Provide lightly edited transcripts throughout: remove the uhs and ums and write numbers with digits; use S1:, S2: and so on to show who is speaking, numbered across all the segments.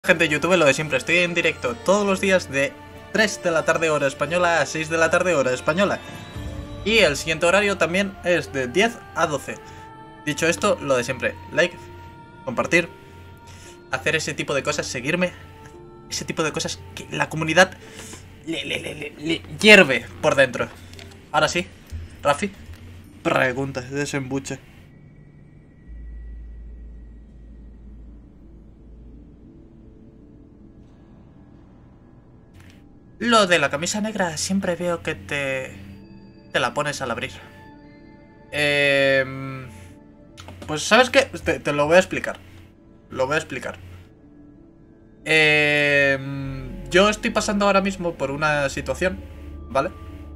S1: Gente de YouTube, lo de siempre, estoy en directo todos los días de 3 de la tarde hora española a 6 de la tarde hora española. Y el siguiente horario también es de 10 a 12. Dicho esto, lo de siempre, like, compartir, hacer ese tipo de cosas, seguirme, ese tipo de cosas que la comunidad le hierve por dentro. Ahora sí, Rafi, pregunta, desembuche. Lo de la camisa negra siempre veo que te la pones al abrir. Pues ¿sabes qué? Te lo voy a explicar. Lo voy a explicar. Yo estoy pasando ahora mismo por una situación, ¿vale?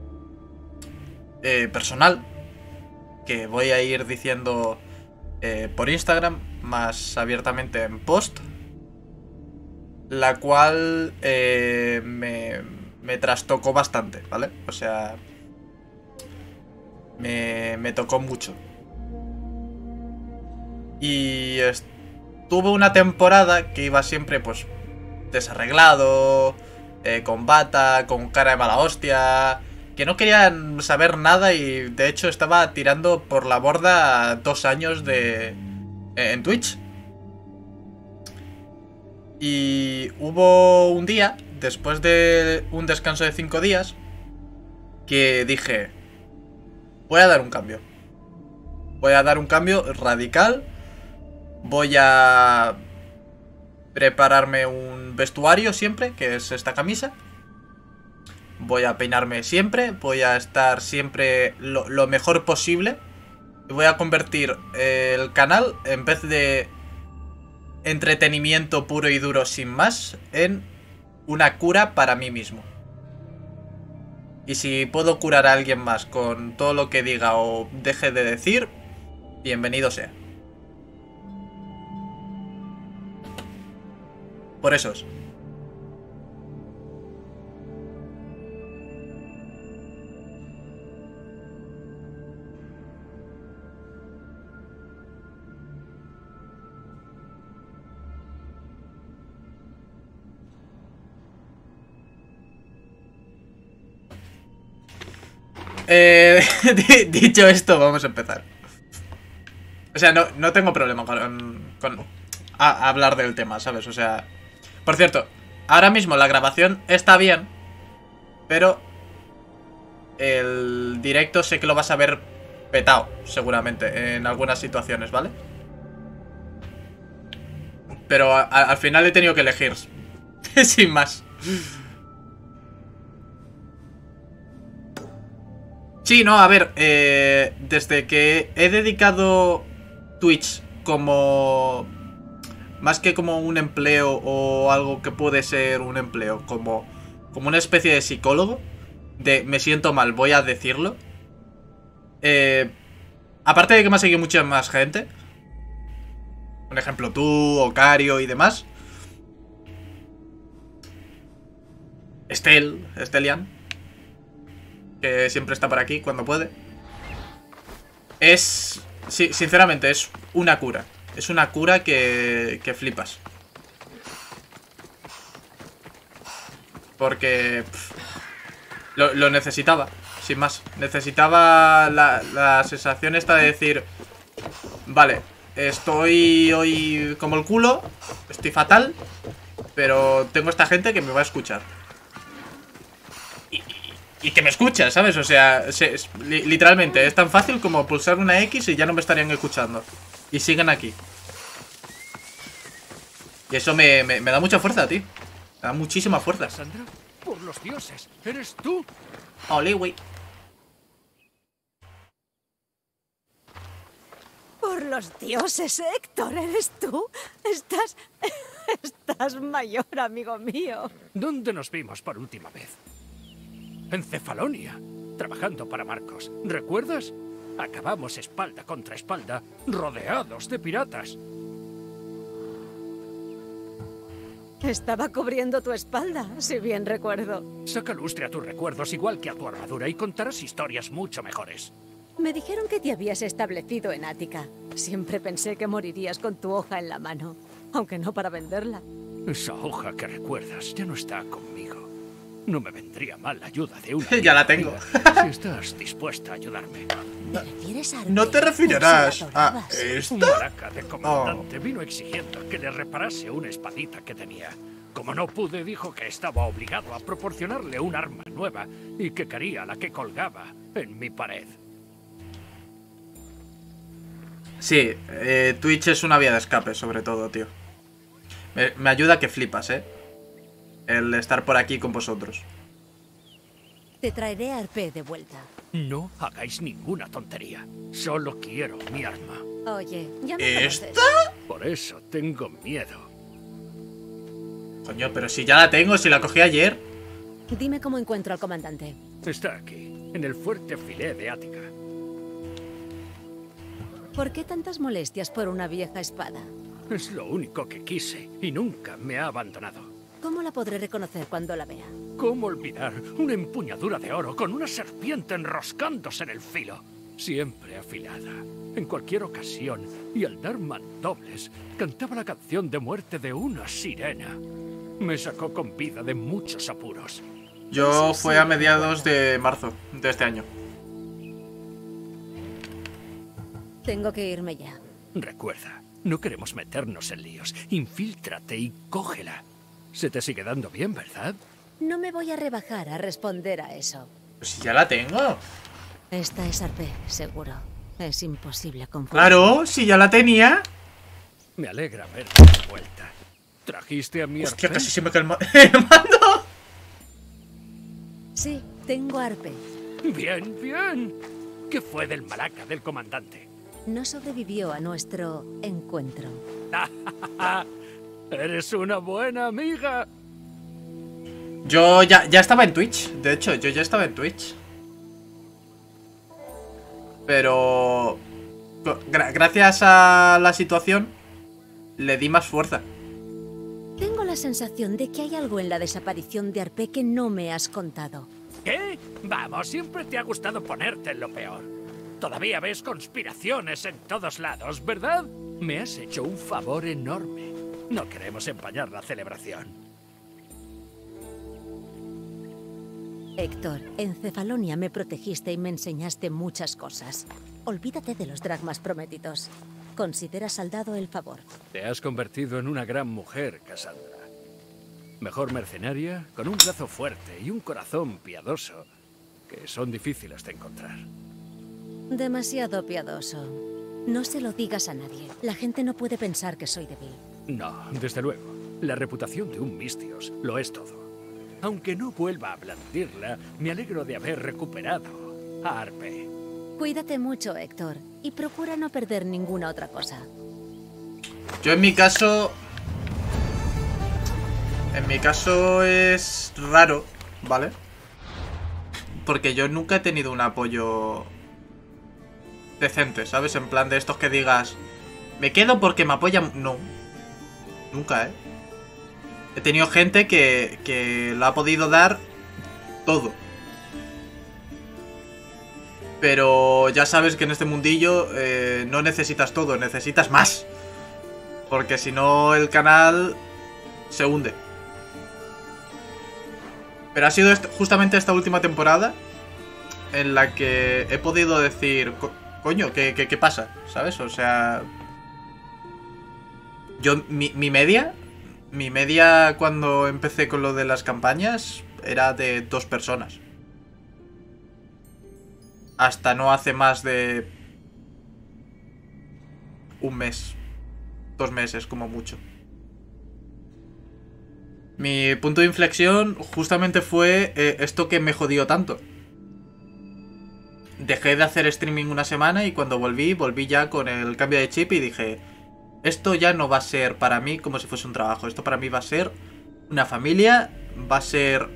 S1: Personal, que voy a ir diciendo por Instagram, más abiertamente en post, la cual me trastocó bastante, ¿vale? O sea, me tocó mucho. Y tuve una temporada que iba siempre, pues, desarreglado, con bata, con cara de mala hostia, que no querían saber nada y de hecho estaba tirando por la borda 2 años en Twitch. Y hubo un día, después de un descanso de 5 días, que dije, voy a dar un cambio. Voy a dar un cambio radical. Voy a prepararme un vestuario siempre, que es esta camisa. Voy a peinarme siempre. Voy a estar siempre lo mejor posible. Y voy a convertir el canal, en vez de entretenimiento puro y duro sin más, en una cura para mí mismo. Y si puedo curar a alguien más con todo lo que diga o deje de decir, bienvenido sea. Por esos. Dicho esto, vamos a empezar. O sea, no tengo problema con hablar del tema, ¿sabes? O sea, por cierto, ahora mismo la grabación está bien, pero el directo sé que lo vas a ver petado, seguramente, en algunas situaciones, ¿vale? Pero al final he tenido que elegir. Sin más. Sí, no, a ver, desde que he dedicado Twitch como... más que como un empleo o algo que puede ser un empleo, como una especie de psicólogo, de me siento mal, voy a decirlo. Aparte de que me ha seguido mucha más gente, por ejemplo tú, Ocario y demás, Estelian, que siempre está por aquí cuando puede. Sí, sinceramente, es una cura. Es una cura que flipas. Porque lo necesitaba, sin más. Necesitaba la sensación esta de decir, vale, estoy hoy como el culo, estoy fatal, pero tengo esta gente que me va a escuchar. Y que me escucha, ¿sabes? O sea, literalmente es tan fácil como pulsar una X y ya no me estarían escuchando. Y siguen aquí. Y eso me da mucha fuerza, tío. Me da muchísima fuerza.
S2: Sandra, por los dioses, ¿eres tú?
S1: Oliwi.
S3: Por los dioses, Héctor, ¿eres tú? Estás mayor, amigo mío.
S2: ¿Dónde nos vimos por última vez? En Cefalonia, trabajando para Marcos. ¿Recuerdas? Acabamos espalda contra espalda, rodeados de piratas.
S3: Estaba cubriendo tu espalda, si bien recuerdo.
S2: Saca lustre a tus recuerdos igual que a tu armadura y contarás historias mucho mejores.
S3: Me dijeron que te habías establecido en Ática. Siempre pensé que morirías con tu hoja en la mano, aunque no para venderla.
S2: Esa hoja que recuerdas ya no está conmigo. No me vendría mal la ayuda de una...
S1: Ya la tengo.
S2: amiga, si estás dispuesta a ayudarme.
S3: ¿Te refieres a
S1: No te
S3: Arpe?
S1: referirás
S3: Por si la
S1: a
S3: adorabas.
S2: Un
S1: esta.
S2: maraca de comandante vino exigiendo que le reparase una espadita que tenía. Como no pude, dijo que estaba obligado a proporcionarle un arma nueva y que quería la que colgaba en mi pared.
S1: Sí, Twitch es una vía de escape, sobre todo, tío. Me ayuda que flipas, el estar por aquí con vosotros.
S3: Te traeré a Arpe de vuelta.
S2: No hagáis ninguna tontería. Solo quiero mi arma.
S3: Oye, ya me
S1: ¿Esta?
S3: conoces.
S2: Por eso tengo miedo.
S1: Coño, pero si ya la tengo, si la cogí ayer.
S3: Dime cómo encuentro al comandante.
S2: Está aquí, en el fuerte Filé de Ática.
S3: ¿Por qué tantas molestias por una vieja espada?
S2: Es lo único que quise y nunca me ha abandonado.
S3: ¿Cómo la podré reconocer cuando la vea?
S2: ¿Cómo olvidar una empuñadura de oro con una serpiente enroscándose en el filo? Siempre afilada, en cualquier ocasión, y al dar mandobles, cantaba la canción de muerte de una sirena. Me sacó con vida de muchos apuros.
S1: Yo
S3: Sí,
S1: fue
S3: sí,
S1: a mediados de marzo de este año.
S3: Tengo que irme ya.
S2: Recuerda, no queremos meternos en líos. Infíltrate y cógela. Se te sigue dando bien, ¿verdad?
S3: No me voy a rebajar a responder a eso.
S1: Pues si ya la tengo.
S3: Esta es Arpe, seguro. Es imposible confundir.
S1: Claro, si ya la tenía.
S2: Me alegra verte de vuelta. ¿Trajiste a mi
S1: Hostia,
S2: arpén?
S1: casi se me cae el mando.
S3: Sí, tengo Arpe.
S2: Bien, bien. ¿Qué fue del maraca del comandante?
S3: No sobrevivió a nuestro encuentro.
S2: Eres una buena amiga.
S1: Yo ya estaba en Twitch. De hecho, yo ya estaba en Twitch. Pero gracias a la situación le di más fuerza.
S3: Tengo la sensación de que hay algo en la desaparición de Arpe que no me has contado.
S2: ¿Qué? Vamos, siempre te ha gustado ponerte en lo peor. Todavía ves conspiraciones en todos lados, ¿verdad? Me has hecho un favor enorme. No queremos empañar la celebración.
S3: Héctor, en Cefalonia me protegiste y me enseñaste muchas cosas. Olvídate de los dragmas prometidos. Considera saldado el favor.
S2: Te has convertido en una gran mujer, Cassandra. Mejor mercenaria, con un brazo fuerte y un corazón piadoso, que son difíciles de encontrar.
S3: Demasiado piadoso. No se lo digas a nadie. La gente no puede pensar que soy débil.
S2: No, desde luego. La reputación de un Mistios lo es todo. Aunque no vuelva a blandirla, me alegro de haber recuperado a Arpe.
S3: Cuídate mucho, Héctor, y procura no perder ninguna otra cosa.
S1: Yo en mi caso... En mi caso es raro, ¿vale? Porque yo nunca he tenido un apoyo decente, ¿sabes? En plan de estos que digas, me quedo porque me apoyan... No. Nunca, ¿eh? He tenido gente que lo ha podido dar todo. Pero ya sabes que en este mundillo no necesitas todo, necesitas más. Porque si no el canal se hunde. Pero ha sido justamente esta última temporada en la que he podido decir, coño, ¿qué pasa? ¿Sabes? O sea... Yo, mi media cuando empecé con lo de las campañas era de 2 personas. Hasta no hace más de un mes, 2 meses como mucho. Mi punto de inflexión justamente fue esto que me jodió tanto. Dejé de hacer streaming una semana y cuando volví ya con el cambio de chip y dije, esto ya no va a ser para mí como si fuese un trabajo. Esto para mí va a ser una familia, va a ser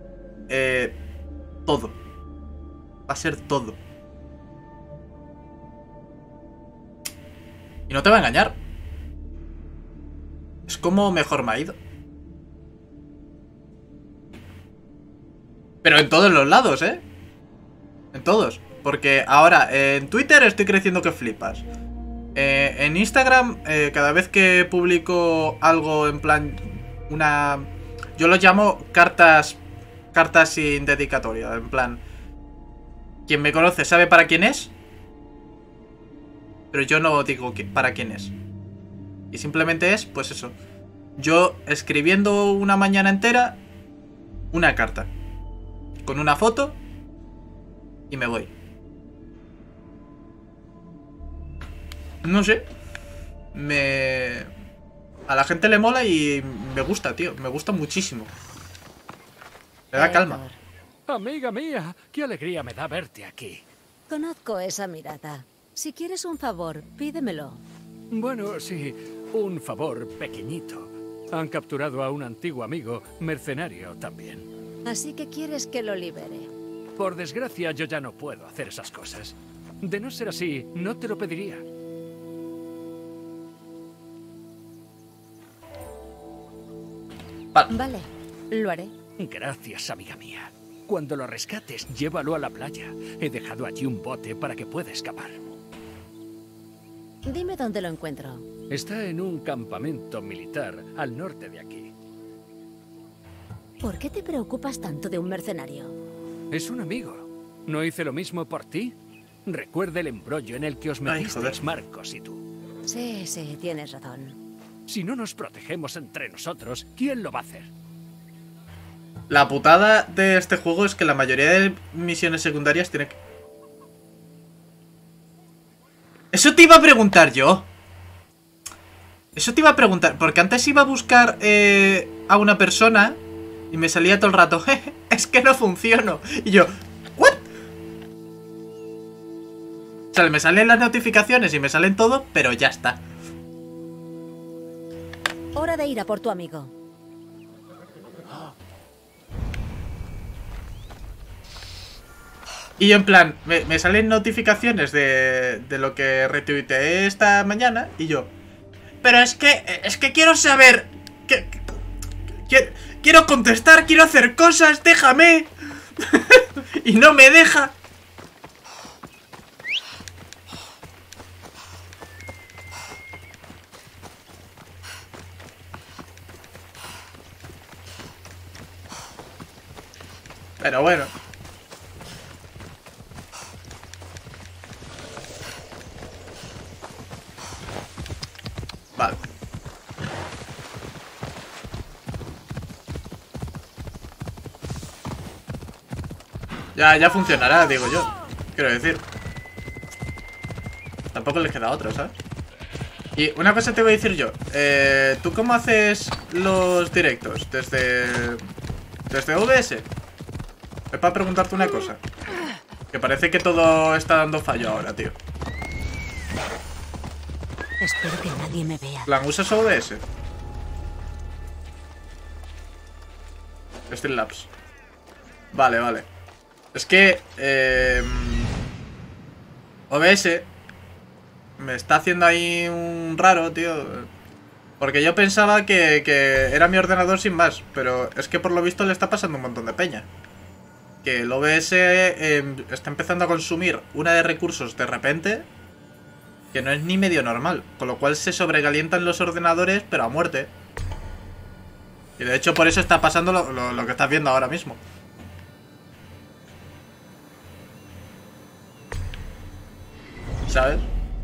S1: todo. Va a ser todo. Y no te va a engañar. Es como mejor me ha ido. Pero en todos los lados, ¿eh? En todos. Porque ahora en Twitter estoy creciendo que flipas. En Instagram, cada vez que publico algo en plan una... Yo lo llamo cartas sin dedicatoria, en plan... Quien me conoce sabe para quién es, pero yo no digo para quién es. Y simplemente es, pues eso, yo escribiendo una mañana entera una carta con una foto y me voy. No sé. A la gente le mola y me gusta, tío. Me gusta muchísimo. Me da calma.
S2: Amiga mía, qué alegría me da verte aquí.
S3: Conozco esa mirada. Si quieres un favor, pídemelo.
S2: Bueno, sí, un favor pequeñito. Han capturado a un antiguo amigo, mercenario también.
S3: Así que quieres que lo libere.
S2: Por desgracia, yo ya no puedo hacer esas cosas. De no ser así, no te lo pediría.
S3: Vale, lo haré.
S2: Gracias, amiga mía. Cuando lo rescates, llévalo a la playa. He dejado allí un bote para que pueda escapar.
S3: Dime dónde lo encuentro.
S2: Está en un campamento militar al norte de aquí.
S3: ¿Por qué te preocupas tanto de un mercenario?
S2: Es un amigo. ¿No hice lo mismo por ti? Recuerda el embrollo en el que os metisteis, Marcos y tú.
S3: Sí, tienes razón.
S2: Si no nos protegemos entre nosotros, ¿quién lo va a hacer?
S1: La putada de este juego es que la mayoría de misiones secundarias tiene que... Eso te iba a preguntar yo. Eso te iba a preguntar, porque antes iba a buscar a una persona y me salía todo el rato, es que no funciono. Y yo, ¿what? O sea, me salen las notificaciones y me salen todo, pero ya está.
S3: Hora de ir a por tu amigo.
S1: Y en plan, me salen notificaciones de lo que retuiteé esta mañana y yo... Pero es que quiero saber... Quiero contestar, quiero hacer cosas, déjame. Y no me deja. Pero bueno. Vale. Ya funcionará, digo yo. Quiero decir. Tampoco les queda otro, ¿sabes? Y una cosa te voy a decir yo. ¿Tú cómo haces los directos? ¿Desde OBS? Es para preguntarte una cosa. Que parece que todo está dando fallo ahora, tío.
S3: Espero que nadie me vea.
S1: ¿Plan, usas OBS? Streamlabs. Vale. Es que OBS me está haciendo ahí un raro, tío. Porque yo pensaba que era mi ordenador sin más. Pero es que por lo visto le está pasando un montón de peña. Que el OBS está empezando a consumir una de recursos de repente que no es ni medio normal. Con lo cual se sobrecalientan los ordenadores, pero a muerte. Y de hecho por eso está pasando lo que estás viendo ahora mismo. ¿Sabes?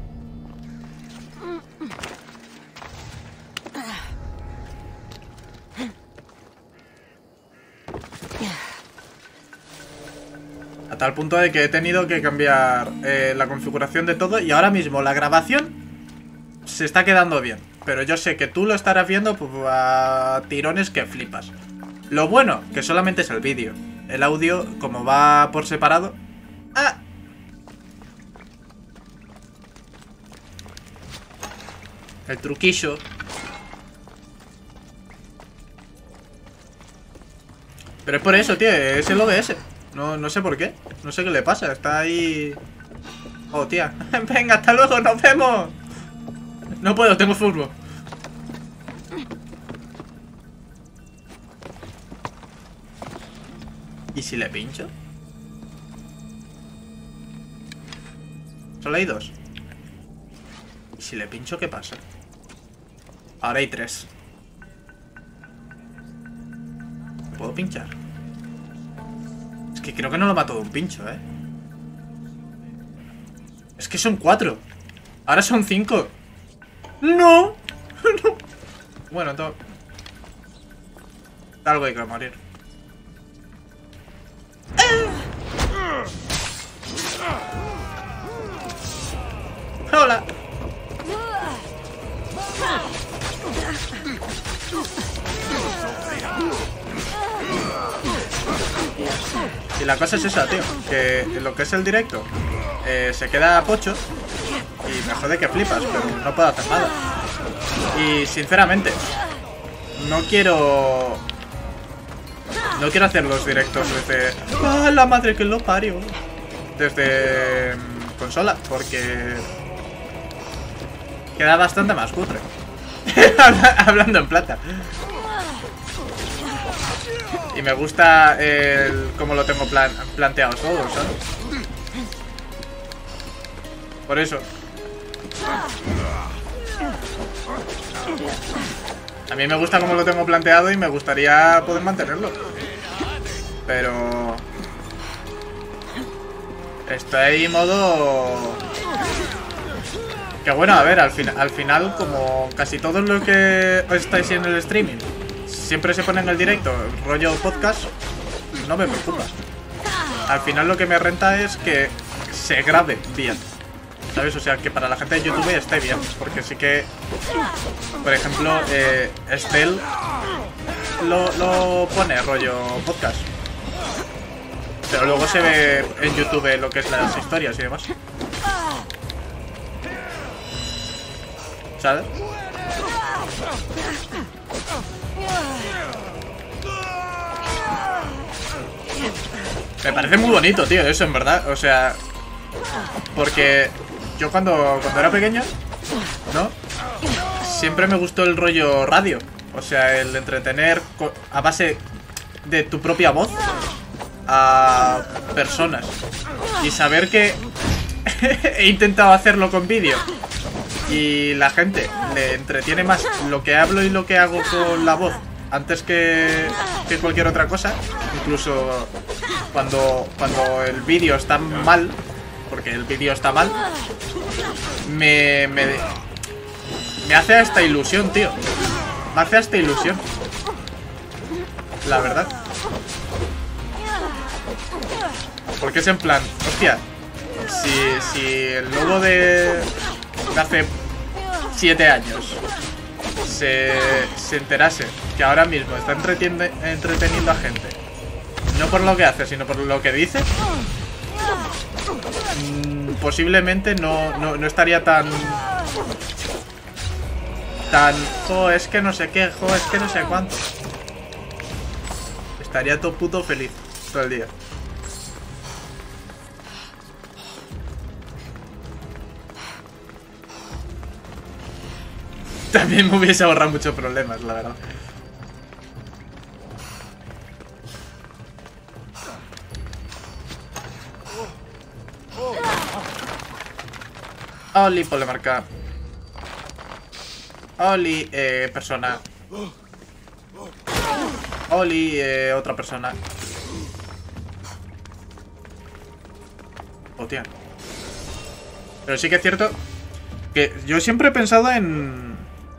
S1: A tal punto de que he tenido que cambiar la configuración de todo. Y ahora mismo la grabación se está quedando bien. Pero yo sé que tú lo estarás viendo pues, a tirones que flipas. Lo bueno, que solamente es el vídeo. El audio, como va por separado... ¡Ah! El truquillo. Pero es por eso, tío, es el OBS. No sé por qué. No sé qué le pasa, está ahí... Oh, tía. Venga, hasta luego, nos vemos. No puedo, tengo fútbol. ¿Y si le pincho? Solo hay dos. ¿Y si le pincho qué pasa? Ahora hay tres. puedo pinchar? Es que creo que no lo mato de un pincho, ¿eh? Es que son 4. Ahora son 5. ¡No! No. Bueno, entonces... algo hay que morir. ¡Hola! Y la cosa es esa, tío. Que lo que es el directo se queda pocho. Y me jode que flipas, pero no puedo hacer nada. Y sinceramente, no quiero hacer los directos desde... ¡ah, la madre que lo parió! Desde consola, porque queda bastante más cutre. Hablando en plata. Y me gusta cómo lo tengo planteado todo, ¿sabes? Por eso. A mí me gusta cómo lo tengo planteado y me gustaría poder mantenerlo. Pero... estoy ahí modo... que bueno, a ver, al final, como casi todos los que estáis en el streaming siempre se ponen en el directo, rollo podcast, no me preocupa. Al final lo que me renta es que se grabe bien, ¿sabes? O sea, que para la gente de YouTube esté bien. Porque sí que, por ejemplo, Estel lo pone rollo podcast, pero luego se ve en YouTube lo que es las historias y demás, ¿sabes? Me parece muy bonito, tío, eso en verdad. O sea, porque yo cuando era pequeño, ¿no? Siempre me gustó el rollo radio. O sea, el entretener a base de tu propia voz a personas. Y saber que he intentado hacerlo con vídeo y la gente le entretiene más lo que hablo y lo que hago con la voz antes que cualquier otra cosa. Incluso cuando el vídeo está mal, porque el vídeo está mal, me hace hasta ilusión, tío. Me hace hasta ilusión, la verdad. Porque es en plan, hostia, si el lobo de hace 7 años se enterase que ahora mismo está entreteniendo a gente, no por lo que hace, sino por lo que dice, posiblemente no estaría tan jo, es que no sé qué, jo, es que no sé cuánto. Estaría todo puto feliz todo el día. También me hubiese ahorrado muchos problemas, la verdad. Oli, polemarca. Oli, persona. Oli, otra persona. Hostia. Pero sí que es cierto que yo siempre he pensado en...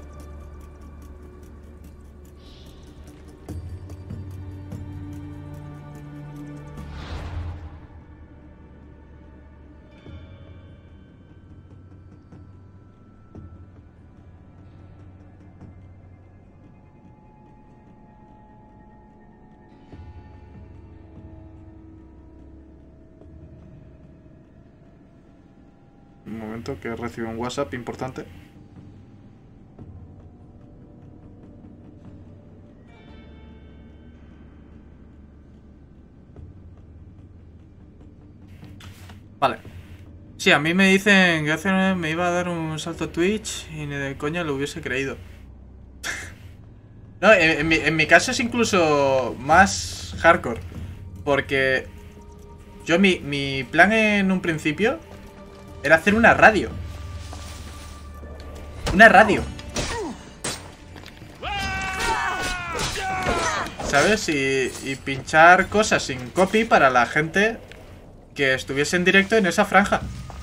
S1: Un momento, que recibo un WhatsApp importante. Vale. Sí, a mí me dicen que hace me iba a dar un salto a Twitch y ni de coña lo hubiese creído. No, en mi caso es incluso más hardcore. Porque yo mi plan en un principio era hacer una radio. Una radio. ¿sabes? Y pinchar cosas sin copy para la gente que estuviese en directo en esa franja.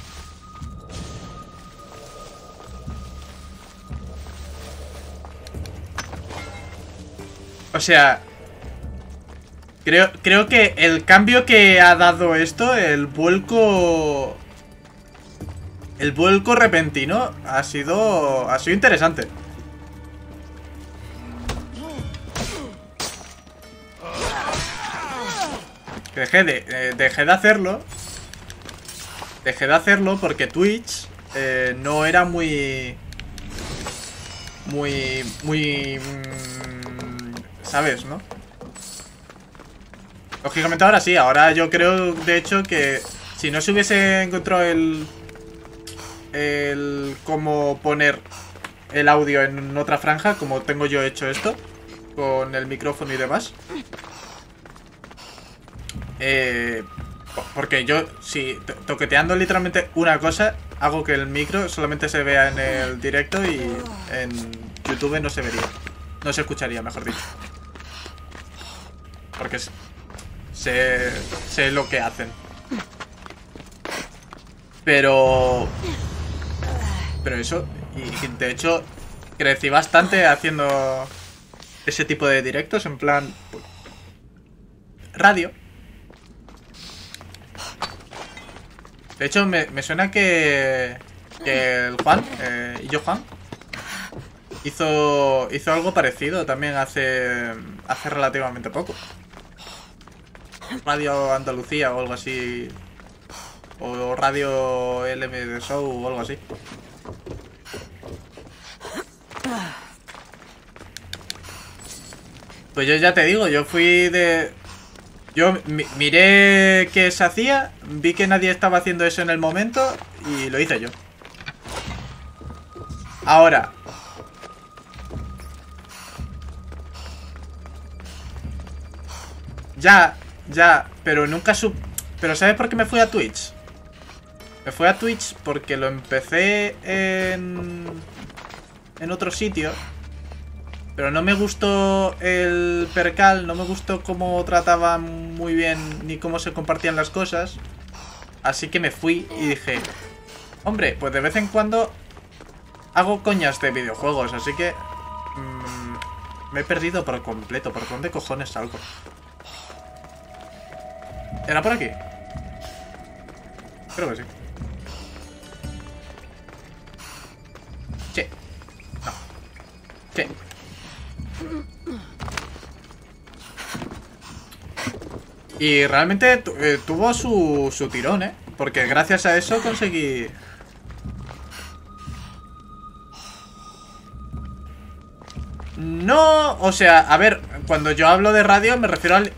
S1: O sea, creo que el cambio que ha dado esto, el vuelco repentino, ha sido interesante. Dejé de hacerlo. Dejé de hacerlo porque Twitch no era muy... ¿sabes, no? Lógicamente ahora sí. Ahora yo creo, de hecho, que si no se hubiese encontrado el cómo poner el audio en otra franja, como tengo yo hecho esto, con el micrófono y demás. Porque yo, si toqueteando literalmente una cosa, hago que el micro solamente se vea en el directo y en YouTube no se vería. No se escucharía, mejor dicho. Porque sé lo que hacen. Pero eso, y de hecho crecí bastante haciendo ese tipo de directos, en plan radio. De hecho me suena que el Juan, Juan hizo algo parecido también hace relativamente poco. Radio Andalucía o algo así. O Radio LMD Show o algo así. Pues yo ya te digo, yo fui de... Yo miré qué se hacía, vi que nadie estaba haciendo eso en el momento y lo hice yo. Ahora... Ya, pero nunca Pero ¿sabes por qué me fui a Twitch? Me fui a Twitch porque lo empecé en otro sitio. Pero no me gustó el percal, no me gustó cómo trataban muy bien ni cómo se compartían las cosas. Así que me fui y dije, hombre, pues de vez en cuando hago coñas de videojuegos, así que me he perdido por completo. ¿Por dónde cojones salgo? ¿Era por aquí? Creo que sí. Che. No. Che. Y realmente tuvo su tirón, ¿eh? Porque gracias a eso conseguí... No, o sea, a ver, cuando yo hablo de radio me refiero al...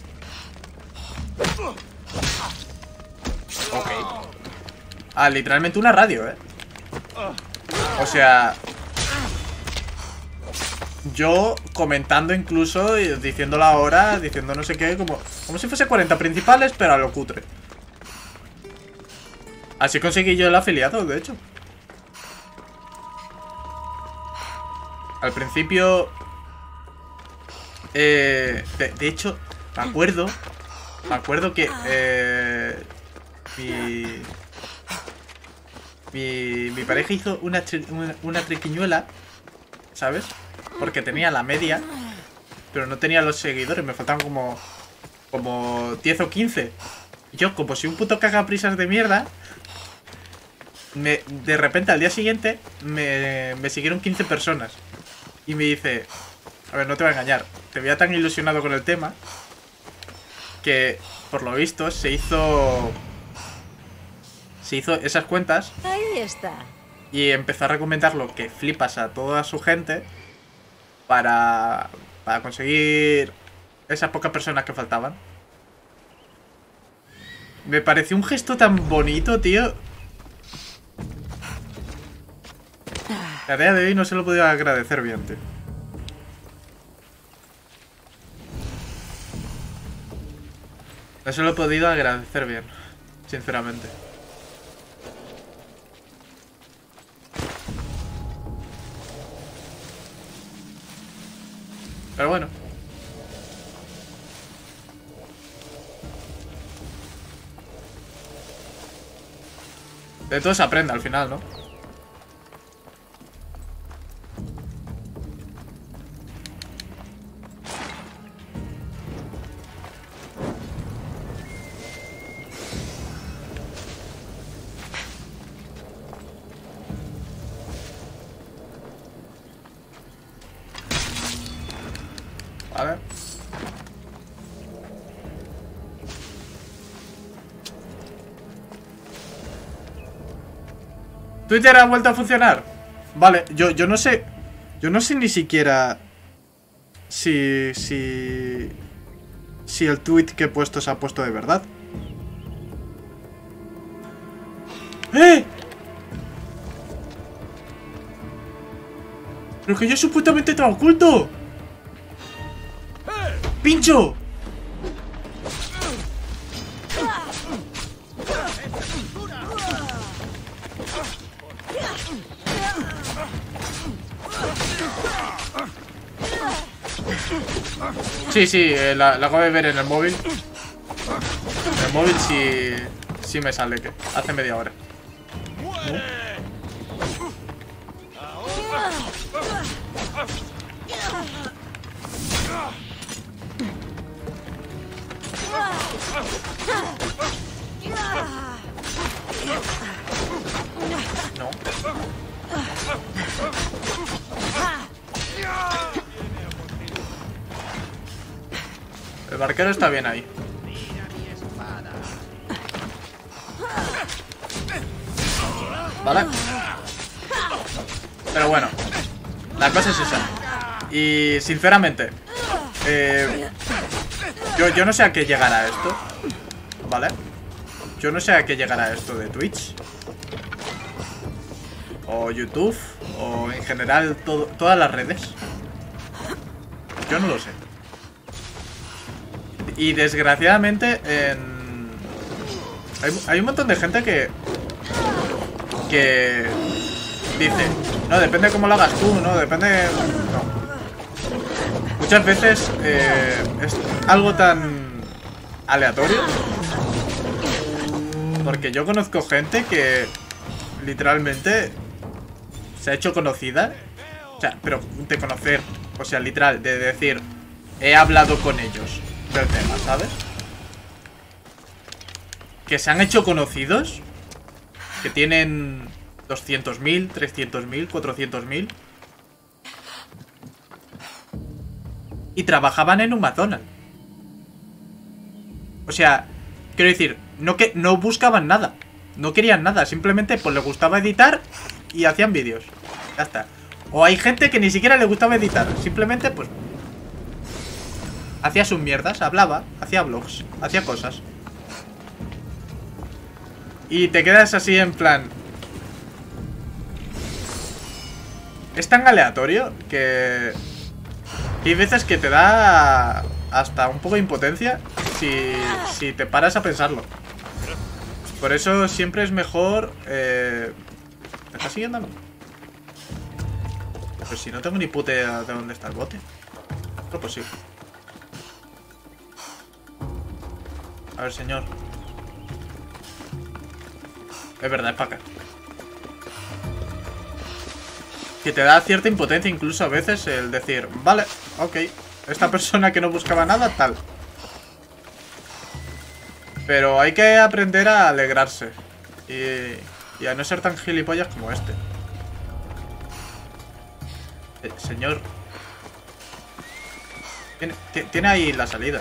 S1: Ok. Ah, literalmente una radio, ¿eh? O sea... Yo comentando incluso, y diciendo la hora, diciendo no sé qué, como si fuese 40 principales, pero a lo cutre. Así conseguí yo el afiliado, de hecho. Al principio... de hecho, me acuerdo que... mi pareja hizo una triquiñuela, ¿sabes? Porque tenía la media, pero no tenía los seguidores. Me faltaban como 10 o 15. Y yo, como si un puto cagaprisas de mierda, de repente al día siguiente me siguieron 15 personas. Y me dice, a ver, no te voy a engañar, te veía tan ilusionado con el tema que, por lo visto, se hizo esas cuentas.
S3: Ahí está.
S1: Y empezó a recomendar lo que flipas a toda su gente para conseguir esas pocas personas que faltaban. Me pareció un gesto tan bonito, tío. A día de hoy no se lo he podido agradecer bien, tío. No se lo he podido agradecer bien, sinceramente. Pero bueno. De todo se aprende al final, ¿no? Vale. ¿Twitter ha vuelto a funcionar? Vale, yo no sé. Yo no sé ni siquiera si el tweet que he puesto se ha puesto de verdad. ¡Eh! Pero que yo supuestamente estaba oculto. ¡Pincho! Sí, la acabo de ver en el móvil. En el móvil sí me sale que hace media hora. No. El barquero está bien ahí. Vale. Pero bueno, la cosa es esa. Y sinceramente, yo no sé a qué llegará esto. ¿Vale? Yo no sé a qué llegará esto de Twitch o YouTube o en general todas las redes. Yo no lo sé. Y desgraciadamente hay un montón de gente que dice, no, depende de cómo lo hagas tú, no, depende... No. Muchas veces es algo tan aleatorio. Porque yo conozco gente que literalmente se ha hecho conocida. O sea, pero de conocer, o sea, literal, de decir, he hablado con ellos del tema, ¿sabes? Que se han hecho conocidos, que tienen 200.000, 300.000, 400.000 y trabajaban en un McDonald's. O sea, quiero decir, no buscaban nada, no querían nada, simplemente pues les gustaba editar y hacían vídeos. Ya está. O hay gente que ni siquiera le gustaba editar, simplemente pues hacía sus mierdas, hablaba, hacía vlogs, hacía cosas. Y te quedas así en plan... Es tan aleatorio que hay veces que te da hasta un poco de impotencia si te paras a pensarlo. Por eso siempre es mejor... ¿Me estás siguiendo o no? Pues si no tengo ni puta idea de dónde está el bote. No, pues sí. A ver, señor. Es verdad, es para acá. Que te da cierta impotencia incluso a veces el decir, vale, ok, esta persona que no buscaba nada, tal. Pero hay que aprender a alegrarse. Y a no ser tan gilipollas como este. Señor. Tiene ahí la salida.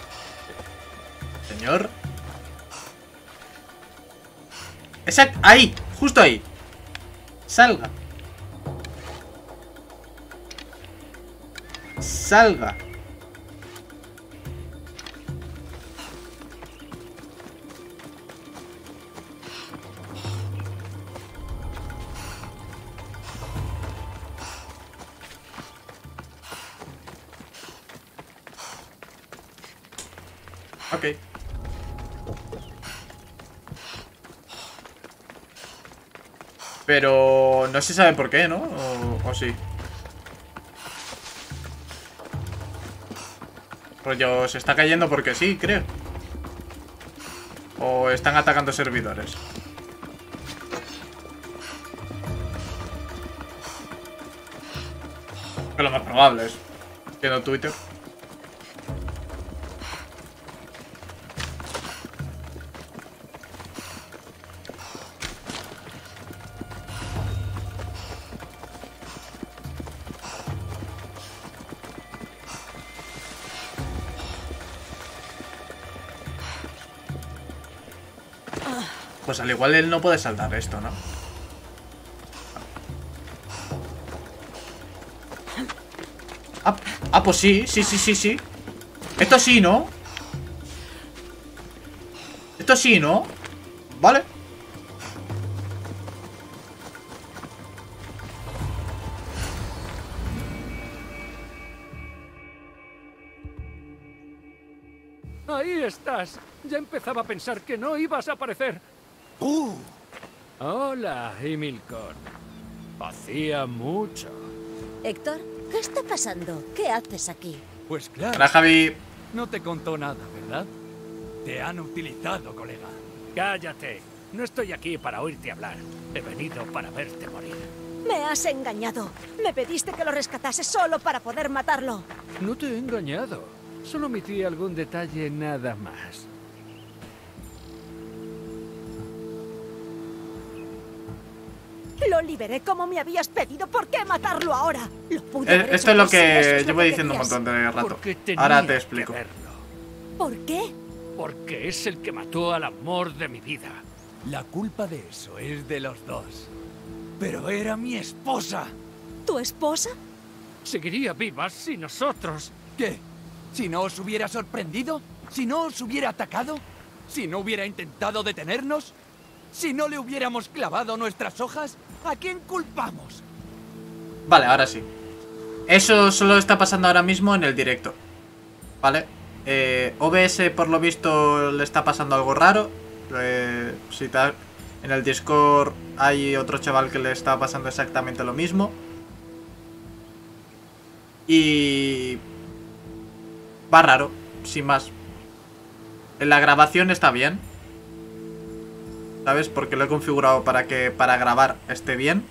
S1: Señor. Exacto, ahí, justo ahí. Salga. Salga. Ok. Pero no se sabe por qué, ¿no? O sí. Rollo, se está cayendo porque sí, creo. O están atacando servidores. lo más probable es. Viendo Twitter. Pues al igual él no puede saltar esto, ¿no? Pues sí. Esto sí, ¿no? Esto sí, ¿no? Vale.
S2: Ahí estás. Ya empezaba a pensar que no ibas a aparecer. Hola, Himilcon. Hacía mucho.
S3: Héctor, ¿qué está pasando? ¿Qué haces aquí?
S4: Pues claro,
S1: Hola, Javi.
S4: no te contó nada, ¿verdad? Te han utilizado, colega.
S2: Cállate. No estoy aquí para oírte hablar. He venido para verte morir.
S3: Me has engañado. Me pediste que lo rescatase solo para poder matarlo.
S2: No te he engañado. Solo omití algún detalle nada más.
S3: Lo liberé como me habías pedido. ¿Por qué matarlo ahora? Lo pude haber
S1: Esto
S3: hecho
S1: es lo
S3: antes, si
S1: que
S3: eso es lo
S1: llevo
S3: que
S1: diciendo un
S3: querías.
S1: montón de rato.
S2: Porque tenía
S1: Ahora te
S2: que
S1: explico.
S2: verlo.
S3: ¿Por qué?
S2: Porque es el que mató al amor de mi vida.
S4: La culpa de eso es de los dos. Pero era mi esposa.
S3: ¿Tu esposa?
S2: Seguiría viva sin nosotros.
S4: ¿Qué? ¿Si no os hubiera sorprendido? ¿Si no os hubiera atacado? ¿Si no hubiera intentado detenernos? ¿Si no le hubiéramos clavado nuestras hojas? ¿A quién culpamos?
S1: Vale, ahora sí. Eso solo está pasando ahora mismo en el directo. ¿Vale? OBS por lo visto le está pasando algo raro. Si en el Discord hay otro chaval que le está pasando exactamente lo mismo. Y... va raro, sin más. En la grabación está bien, ¿sabes? Porque lo he configurado para que para grabar esté bien.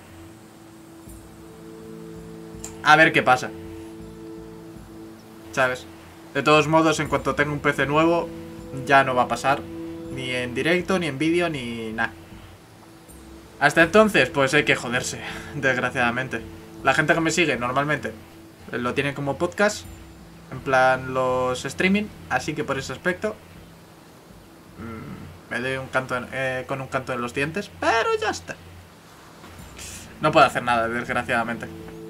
S1: A ver qué pasa, ¿sabes? De todos modos, en cuanto tenga un PC nuevo, ya no va a pasar. Ni en directo, ni en vídeo, ni nada. Hasta entonces, pues hay que joderse, desgraciadamente. La gente que me sigue normalmente lo tiene como podcast, en plan los streaming, así que por ese aspecto me doy un canto con un canto en los dientes, pero ya está. No puedo hacer nada, desgraciadamente.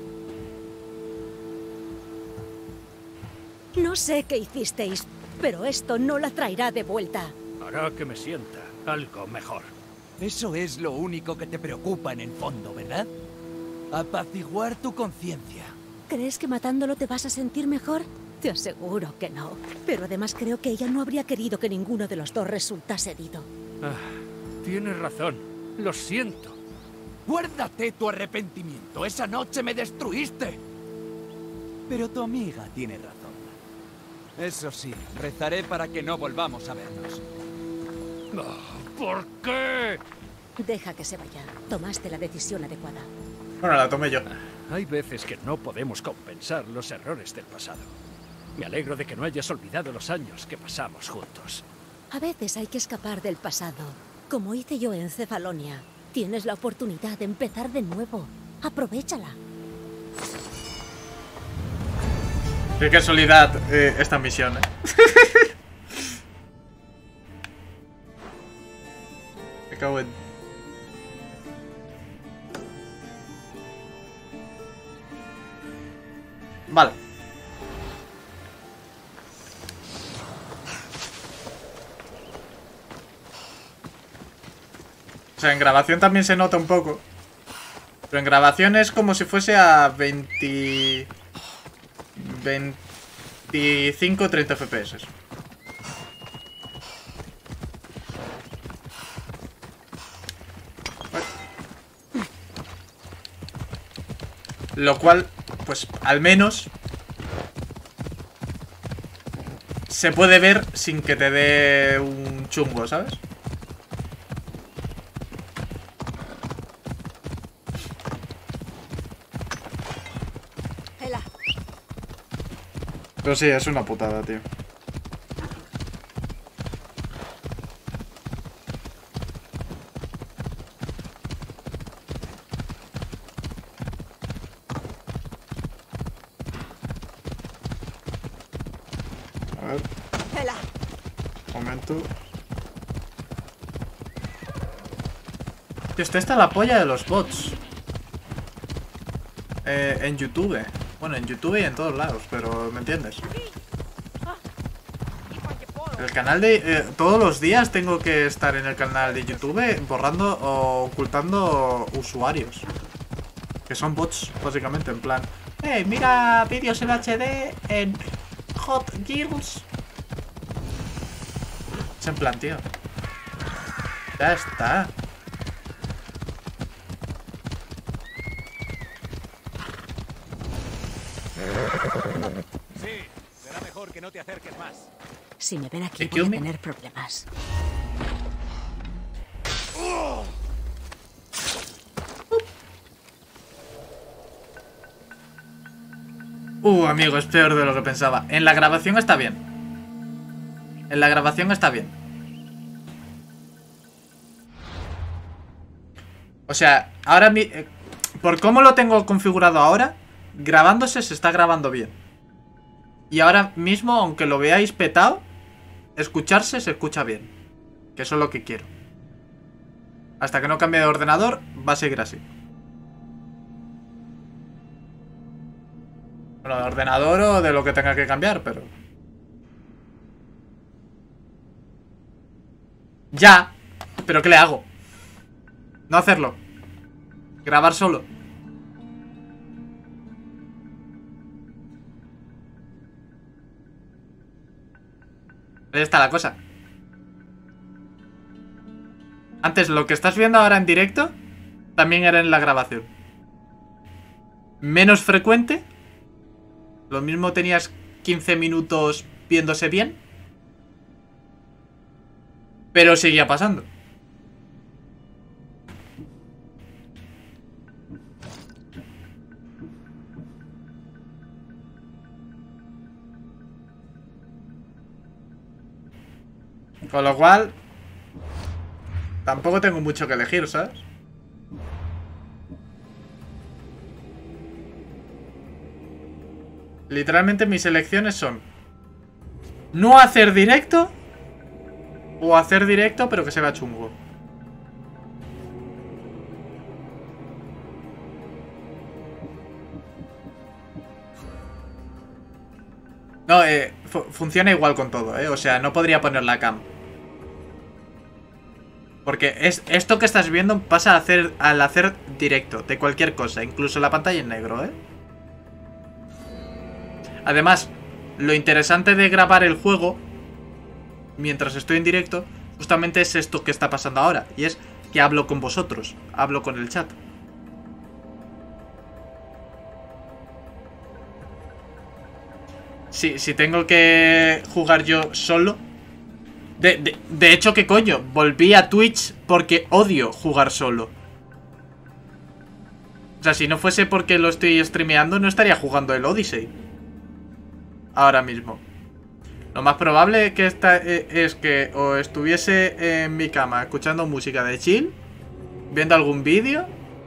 S3: No sé qué hicisteis, pero esto no la traerá de vuelta.
S2: Hará que me sienta algo mejor.
S4: Eso es lo único que te preocupa en el fondo, ¿verdad? Apaciguar tu conciencia.
S3: ¿Crees que matándolo te vas a sentir mejor? Te aseguro que no. Pero además creo que ella no habría querido que ninguno de los dos resultase herido.
S2: Tienes razón. Lo siento.
S4: Guárdate tu arrepentimiento. Esa noche me destruiste. Pero tu amiga tiene razón. Eso sí, rezaré para que no volvamos a vernos.
S2: ¿Por qué?
S3: Deja que se vaya. Tomaste la decisión adecuada.
S1: Bueno, la tomé yo.
S2: Hay veces que no podemos compensar los errores del pasado. Me alegro de que no hayas olvidado los años que pasamos juntos.
S3: A veces hay que escapar del pasado, como hice yo en Cefalonia. Tienes la oportunidad de empezar de nuevo. Aprovéchala.
S1: Qué casualidad esta misión, Me cago en... Vale. O sea, en grabación también se nota un poco. Pero en grabación es como si fuese a 25 o 30 FPS. Lo cual, pues al menos se puede ver sin que te dé un chungo, ¿sabes?
S3: Ela,
S1: Pero sí, es una putada, tío. A ver. Momento. Esta está la polla de los bots. En YouTube. Bueno, en YouTube y en todos lados, pero ¿me entiendes? El canal de... todos los días tengo que estar en el canal de YouTube borrando o ocultando usuarios. Que son bots, básicamente, en plan... mira vídeos en HD en Hot Girls. Es en plan, tío. Ya está.
S5: Sí, será mejor que no te acerques más.
S3: Si me ven aquí voy a tener problemas.
S1: Amigo, es peor de lo que pensaba. En la grabación está bien. En la grabación está bien. O sea, ahora por cómo lo tengo configurado ahora, grabándose se está grabando bien. Y ahora mismo, aunque lo veáis petado, escucharse se escucha bien. Que eso es lo que quiero. Hasta que no cambie de ordenador, va a seguir así. Bueno, de ordenador o de lo que tenga que cambiar, pero... Ya. ¿Pero qué le hago? No hacerlo. Grabar solo. Ahí está la cosa. Antes, lo que estás viendo ahora en directo también era en la grabación. Menos frecuente. Lo mismo tenías 15 minutos viéndose bien. Pero seguía pasando. Con lo cual, tampoco tengo mucho que elegir, ¿sabes? Literalmente mis elecciones son no hacer directo o hacer directo pero que se vea chungo. No, funciona igual con todo, o sea, no podría poner la cam. Porque esto que estás viendo pasa al hacer directo de cualquier cosa, incluso la pantalla en negro, Además, lo interesante de grabar el juego mientras estoy en directo justamente es esto que está pasando ahora. Y es que hablo con vosotros, hablo con el chat. Si tengo que jugar yo solo... De hecho, ¿qué coño? Volví a Twitch porque odio jugar solo. O sea, si no fuese porque lo estoy streameando, no estaría jugando el Odyssey ahora mismo. Lo más probable que es que o estuviese en mi cama escuchando música de chill, viendo algún vídeo.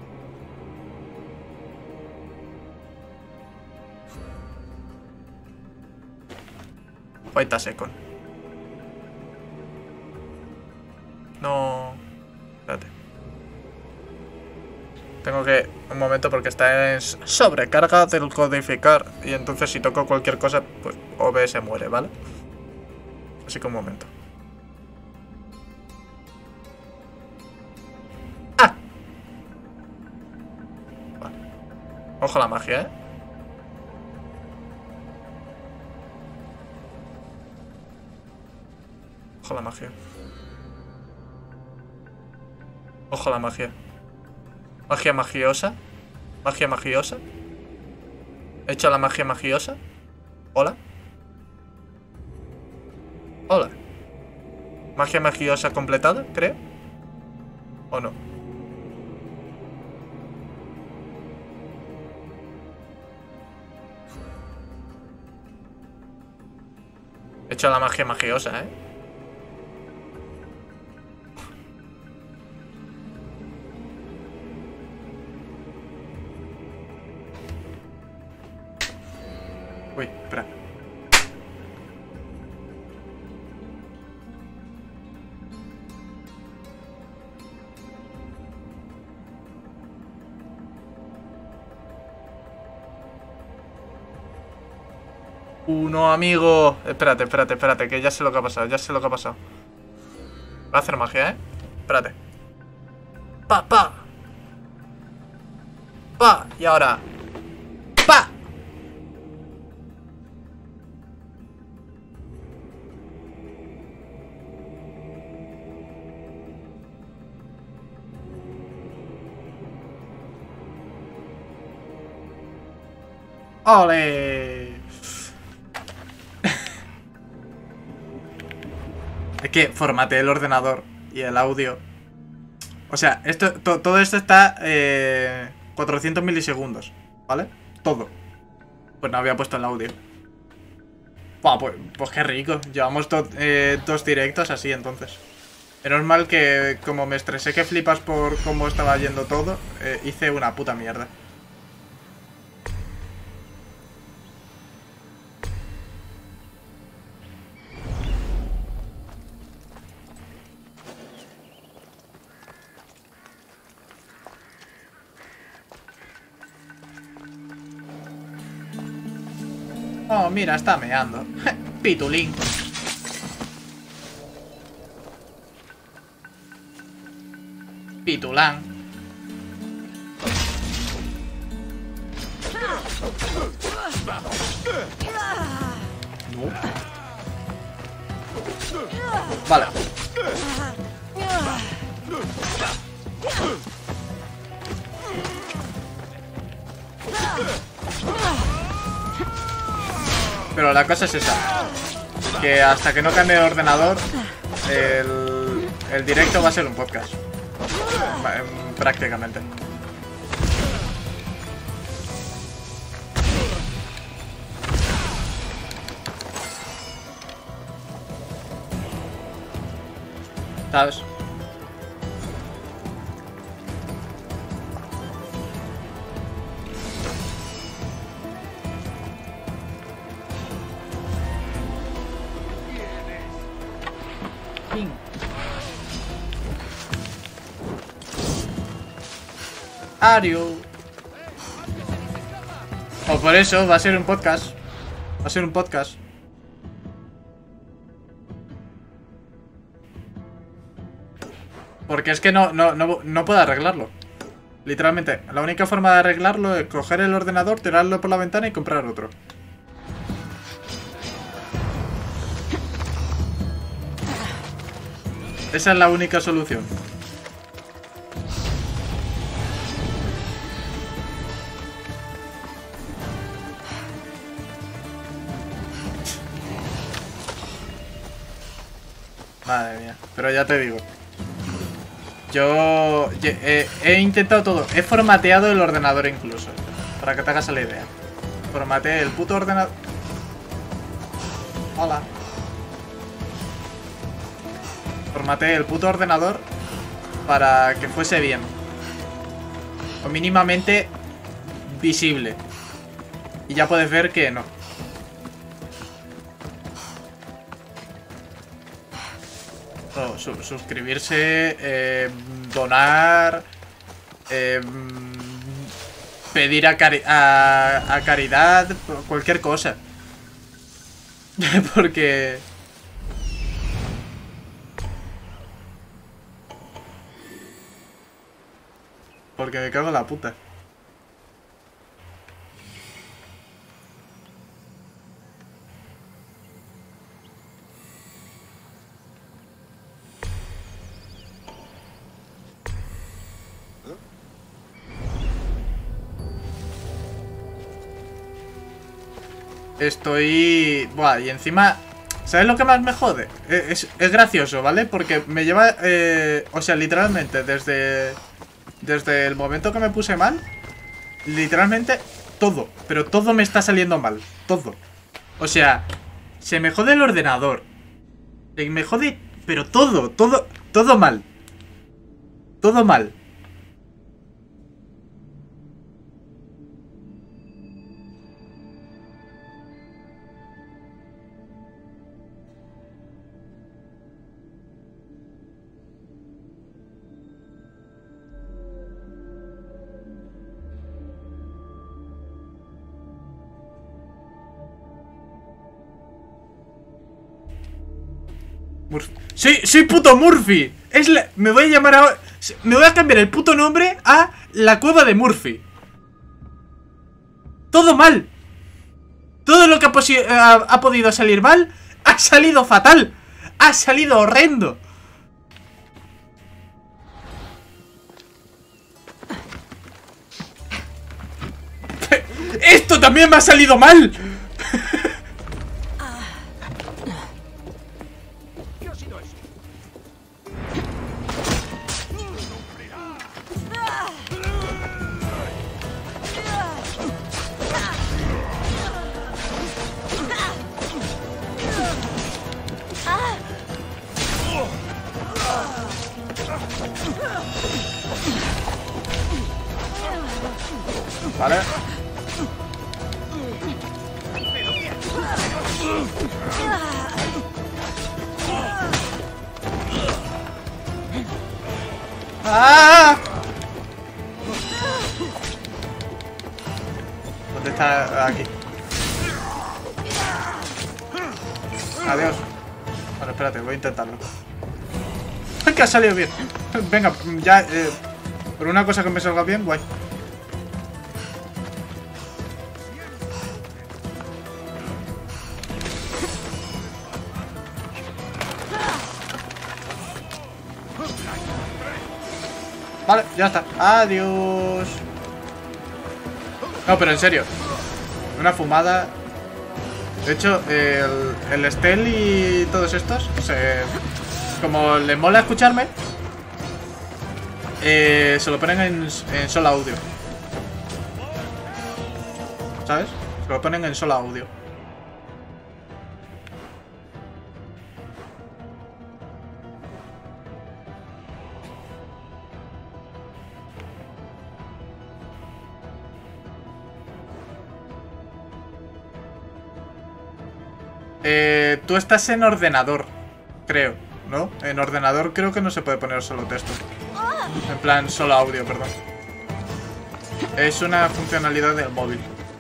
S1: Wait a second. No... Espérate. Tengo que... Un momento porque está en sobrecarga del codificar. Y entonces si toco cualquier cosa, pues OBS muere, ¿vale? Así que un momento. ¡Ah! Vale. Ojo a la magia, Ojo a la magia. Ojo a la magia. Magia magiosa. Magia magiosa. He hecho la magia magiosa. Hola. Hola. Magia magiosa completada, creo. ¿O no? He hecho la magia magiosa, ¿eh? Uy, espera. No, amigo. Espérate, espérate, espérate, que ya sé lo que ha pasado, ya sé lo que ha pasado. Va a hacer magia, ¿eh? Espérate. Pa, pa. Pa. Y ahora. Pa. ¡Ole! Es que formateé el ordenador y el audio. O sea, esto, todo esto está 400 milisegundos, ¿vale? Todo. Pues no había puesto el audio. Buah, pues qué rico. Llevamos dos directos así entonces. Menos mal que como me estresé que flipas por cómo estaba yendo todo, hice una puta mierda. Oh, mira, está meando. Pitulín. Pitulán. No. Vale. Pero la cosa es esa, que hasta que no cambie el ordenador, el directo va a ser un podcast. Prácticamente. ¿Sabes? Ario. O por eso va a ser un podcast. Va a ser un podcast. Porque es que no puedo arreglarlo. Literalmente, la única forma de arreglarlo es coger el ordenador, tirarlo por la ventana y comprar otro. Esa es la única solución. Madre mía, pero ya te digo. Yo he intentado todo. He formateado el ordenador incluso. Para que te hagas la idea. Formateé el puto ordenador. Hola. Formateé el puto ordenador para que fuese bien. O mínimamente visible. Y ya puedes ver que no. Suscribirse, donar, pedir a caridad, cualquier cosa. Porque me cago en la puta. Estoy... Buah, y encima... ¿Sabes lo que más me jode? Es gracioso, ¿vale? Porque me lleva... o sea, literalmente, desde el momento que me puse mal, literalmente todo, pero todo me está saliendo mal. Todo. O sea, Se me jode el ordenador. Se me jode... Pero todo mal. Todo mal. Soy puto Murphy. Me voy a llamar ahora. Me voy a cambiar el puto nombre a la cueva de Murphy. Todo mal. Todo lo que ha podido salir mal ha salido fatal. Ha salido horrendo. Esto también me ha salido mal. Vale. ¡Ah! ¿Dónde está? Aquí. Adiós. Bueno, espérate, voy a intentarlo. ¡Ay, que ha salido bien! Venga, ya, por una cosa que me salga bien, guay. Vale, ya está. Adiós. No, pero en serio. Una fumada. De hecho, el Estel y todos estos, como les mola escucharme, se lo ponen en solo audio. ¿Sabes? Se lo ponen en solo audio. Tú estás en ordenador, creo, ¿no? En ordenador creo que no se puede poner solo texto. En plan, solo audio, perdón. Es una funcionalidad del móvil.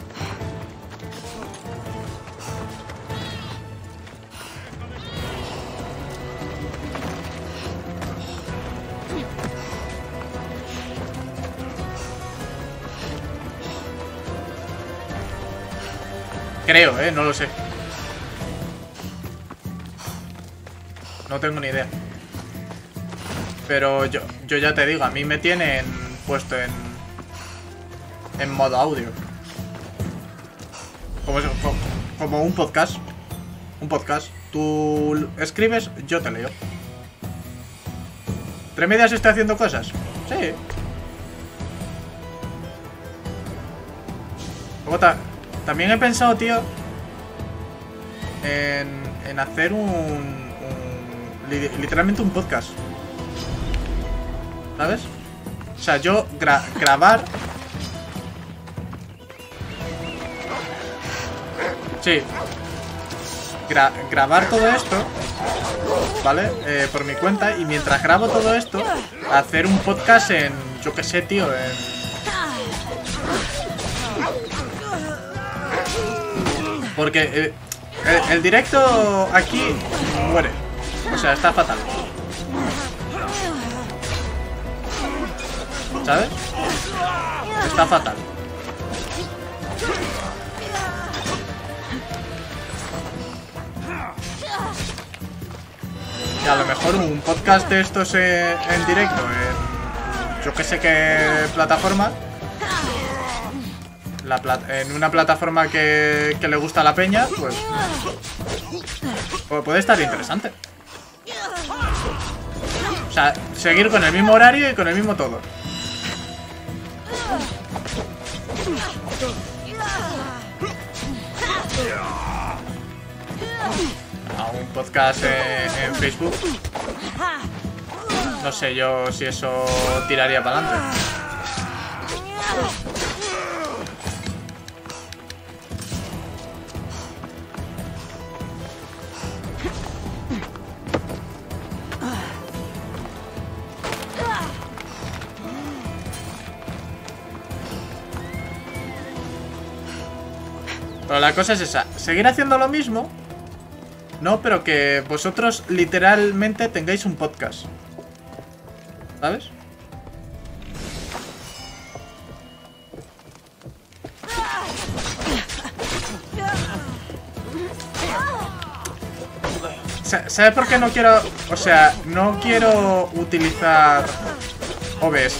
S1: Creo, no lo sé. No tengo ni idea. Pero yo ya te digo, a mí me tienen puesto en modo audio. Como un podcast. Un podcast. Tú escribes, yo te leo. ¿Entre medias estoy haciendo cosas? Sí. Luego también he pensado, tío, en hacer literalmente un podcast. ¿Sabes? O sea, yo grabar. Sí. Grabar todo esto, ¿vale? Por mi cuenta. Y mientras grabo todo esto, hacer un podcast en... Yo qué sé, tío, porque el directo aquí muere. O sea, está fatal. ¿Sabes? Está fatal. Y a lo mejor un podcast de estos en directo, en yo que sé qué plataforma. En una plataforma que le gusta a la peña, pues puede estar interesante. O sea, seguir con el mismo horario y con el mismo todo. a un podcast en Facebook, no sé yo si eso tiraría para adelante. Pero la cosa es esa, seguir haciendo lo mismo, no, pero que vosotros literalmente tengáis un podcast, ¿sabes? ¿Sabes por qué no quiero? O sea, no quiero utilizar OBS,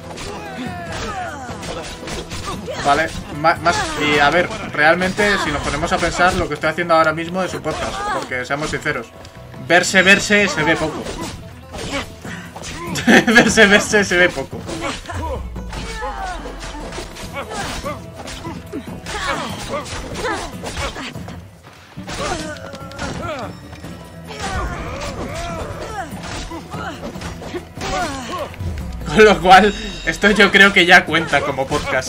S1: ¿vale? Y a ver, realmente si nos ponemos a pensar, lo que estoy haciendo ahora mismo es un podcast, porque seamos sinceros, verse se ve poco. verse se ve poco. Con lo cual, esto yo creo que ya cuenta como podcast.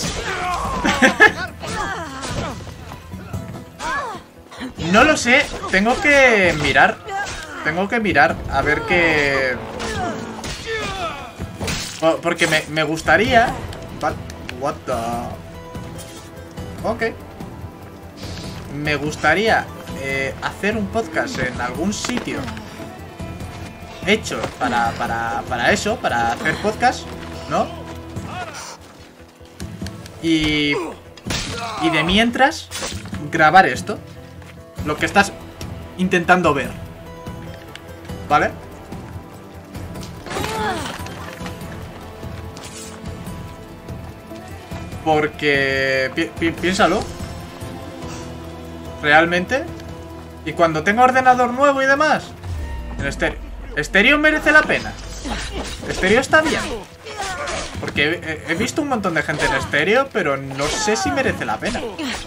S1: No lo sé, tengo que mirar a ver qué... Porque me gustaría... What the... Ok. Me gustaría hacer un podcast en algún sitio hecho para eso, para hacer podcast, ¿no? Y de mientras grabar esto, lo que estás intentando ver, ¿vale? Porque piénsalo, realmente. Y cuando tenga ordenador nuevo y demás, en estéreo merece la pena. Estéreo está bien, porque he visto un montón de gente en estéreo, pero no sé si merece la pena.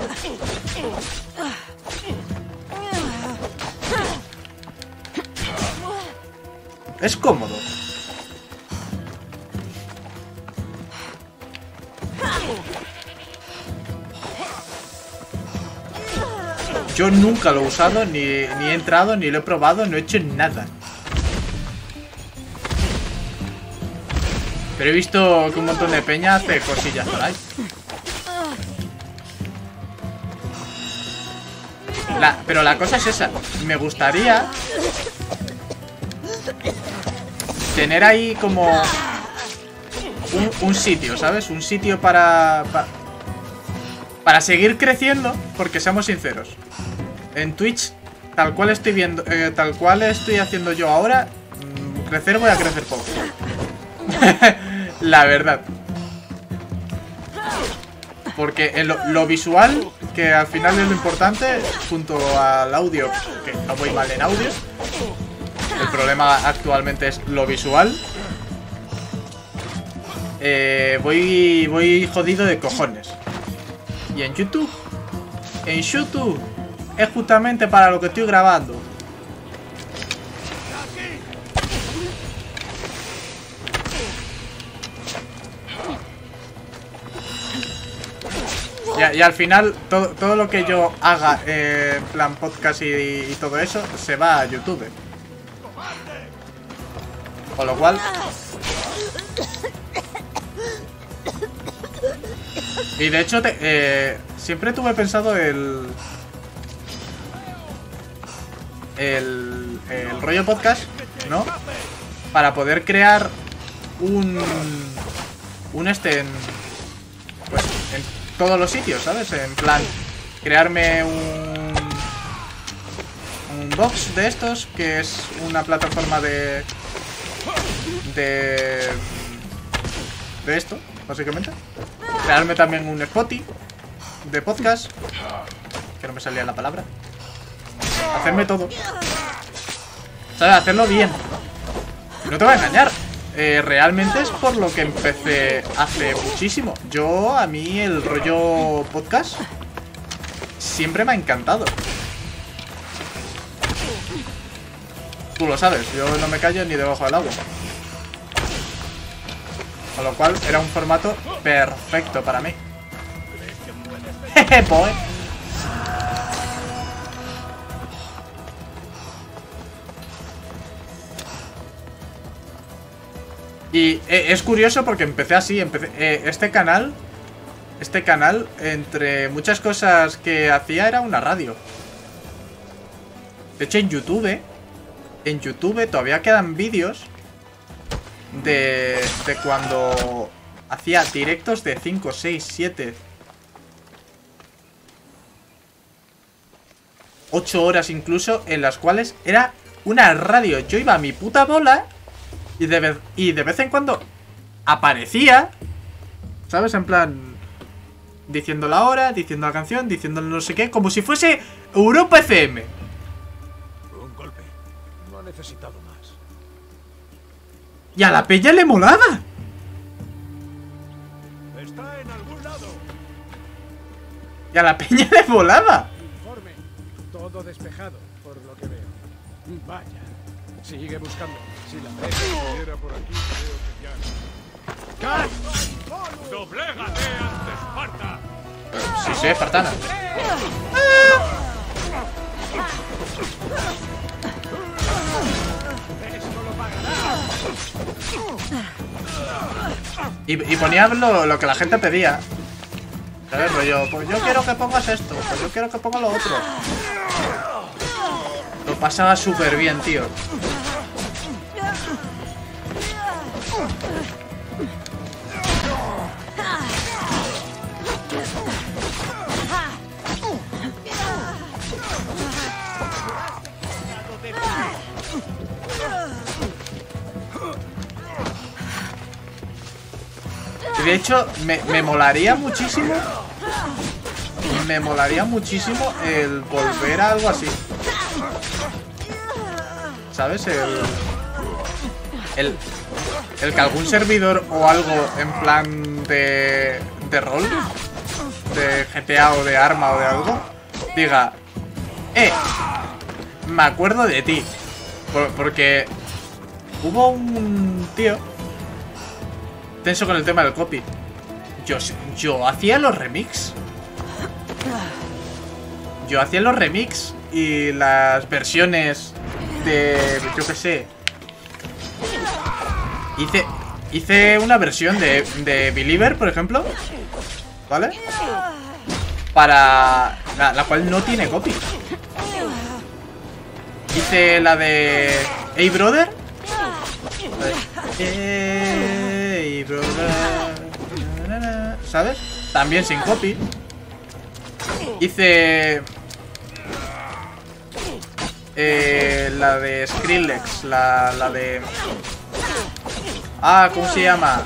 S1: Es cómodo. Yo nunca lo he usado, ni he entrado, ni lo he probado, no he hecho nada. Pero he visto que un montón de peña hace cosillas por ahí. Pero la cosa es esa. Me gustaría tener ahí como un sitio, ¿sabes? Un sitio para seguir creciendo, porque seamos sinceros. En Twitch, tal cual estoy viendo, tal cual estoy haciendo yo ahora, crecer voy a crecer poco. La verdad. Porque en lo visual, que al final es lo importante, junto al audio, que no voy mal en audio. El problema actualmente es lo visual. Voy jodido de cojones. Y en YouTube es justamente para lo que estoy grabando. Y al final todo lo que yo haga en plan podcast y todo eso se va a YouTube. Con lo cual... Y de hecho siempre tuve pensado el rollo podcast, ¿no? Para poder crear un pues en todos los sitios, ¿sabes? En plan, crearme un box de estos, que es una plataforma de esto, básicamente. Crearme también un Spotify de podcast, que no me salía la palabra. Hacerme todo, ¿sabes? Hacerlo bien. No te voy a engañar, realmente es por lo que empecé hace muchísimo. A mí el rollo podcast siempre me ha encantado. Tú lo sabes, yo no me callo ni debajo del agua. Con lo cual era un formato perfecto para mí. Jeje, boy. Y es curioso porque empecé así, este canal, entre muchas cosas que hacía, era una radio. De hecho, en YouTube todavía quedan vídeos de cuando hacía directos de 5, 6, 7, 8 horas incluso, en las cuales era una radio. Yo iba a mi puta bola y de vez en cuando aparecía, ¿sabes? En plan, diciendo la hora, diciendo la canción, diciendo no sé qué, como si fuese Europa FM.
S5: Un golpe. No ha necesitado más.
S1: Y a la peña le molaba.
S5: Está en algún lado.
S1: Y a la peña le molaba.
S6: Informe. Todo despejado, por lo que veo. Vaya. Sigue buscando. Si la presa estuviera por aquí, creo que ya... ¡Cas!
S2: ¡Doblégate ante Esparta!
S1: Sí, soy espartana.
S6: ¡Esto lo pagará!
S1: Y ponía lo que la gente pedía. ¿Sabes? Rollo, pues yo quiero que pongas esto, pues yo quiero que pongas lo otro. Lo pasaba súper bien, tío. Y de hecho, me molaría muchísimo. Me molaría muchísimo el volver a algo así. ¿Sabes? El que algún servidor o algo en plan de rol, de GTA o de arma o de algo, diga, me acuerdo de ti. Porque hubo un tío tenso con el tema del copy. Yo hacía los remix. Yo hacía los remix y las versiones de, yo qué sé. Hice una versión de Believer, por ejemplo, ¿vale? Para la cual no tiene copy. Hice la de Hey Brother. Hey Brother, ¿sabes? También sin copy. Hice la de Skrillex, la de... ¿cómo se llama?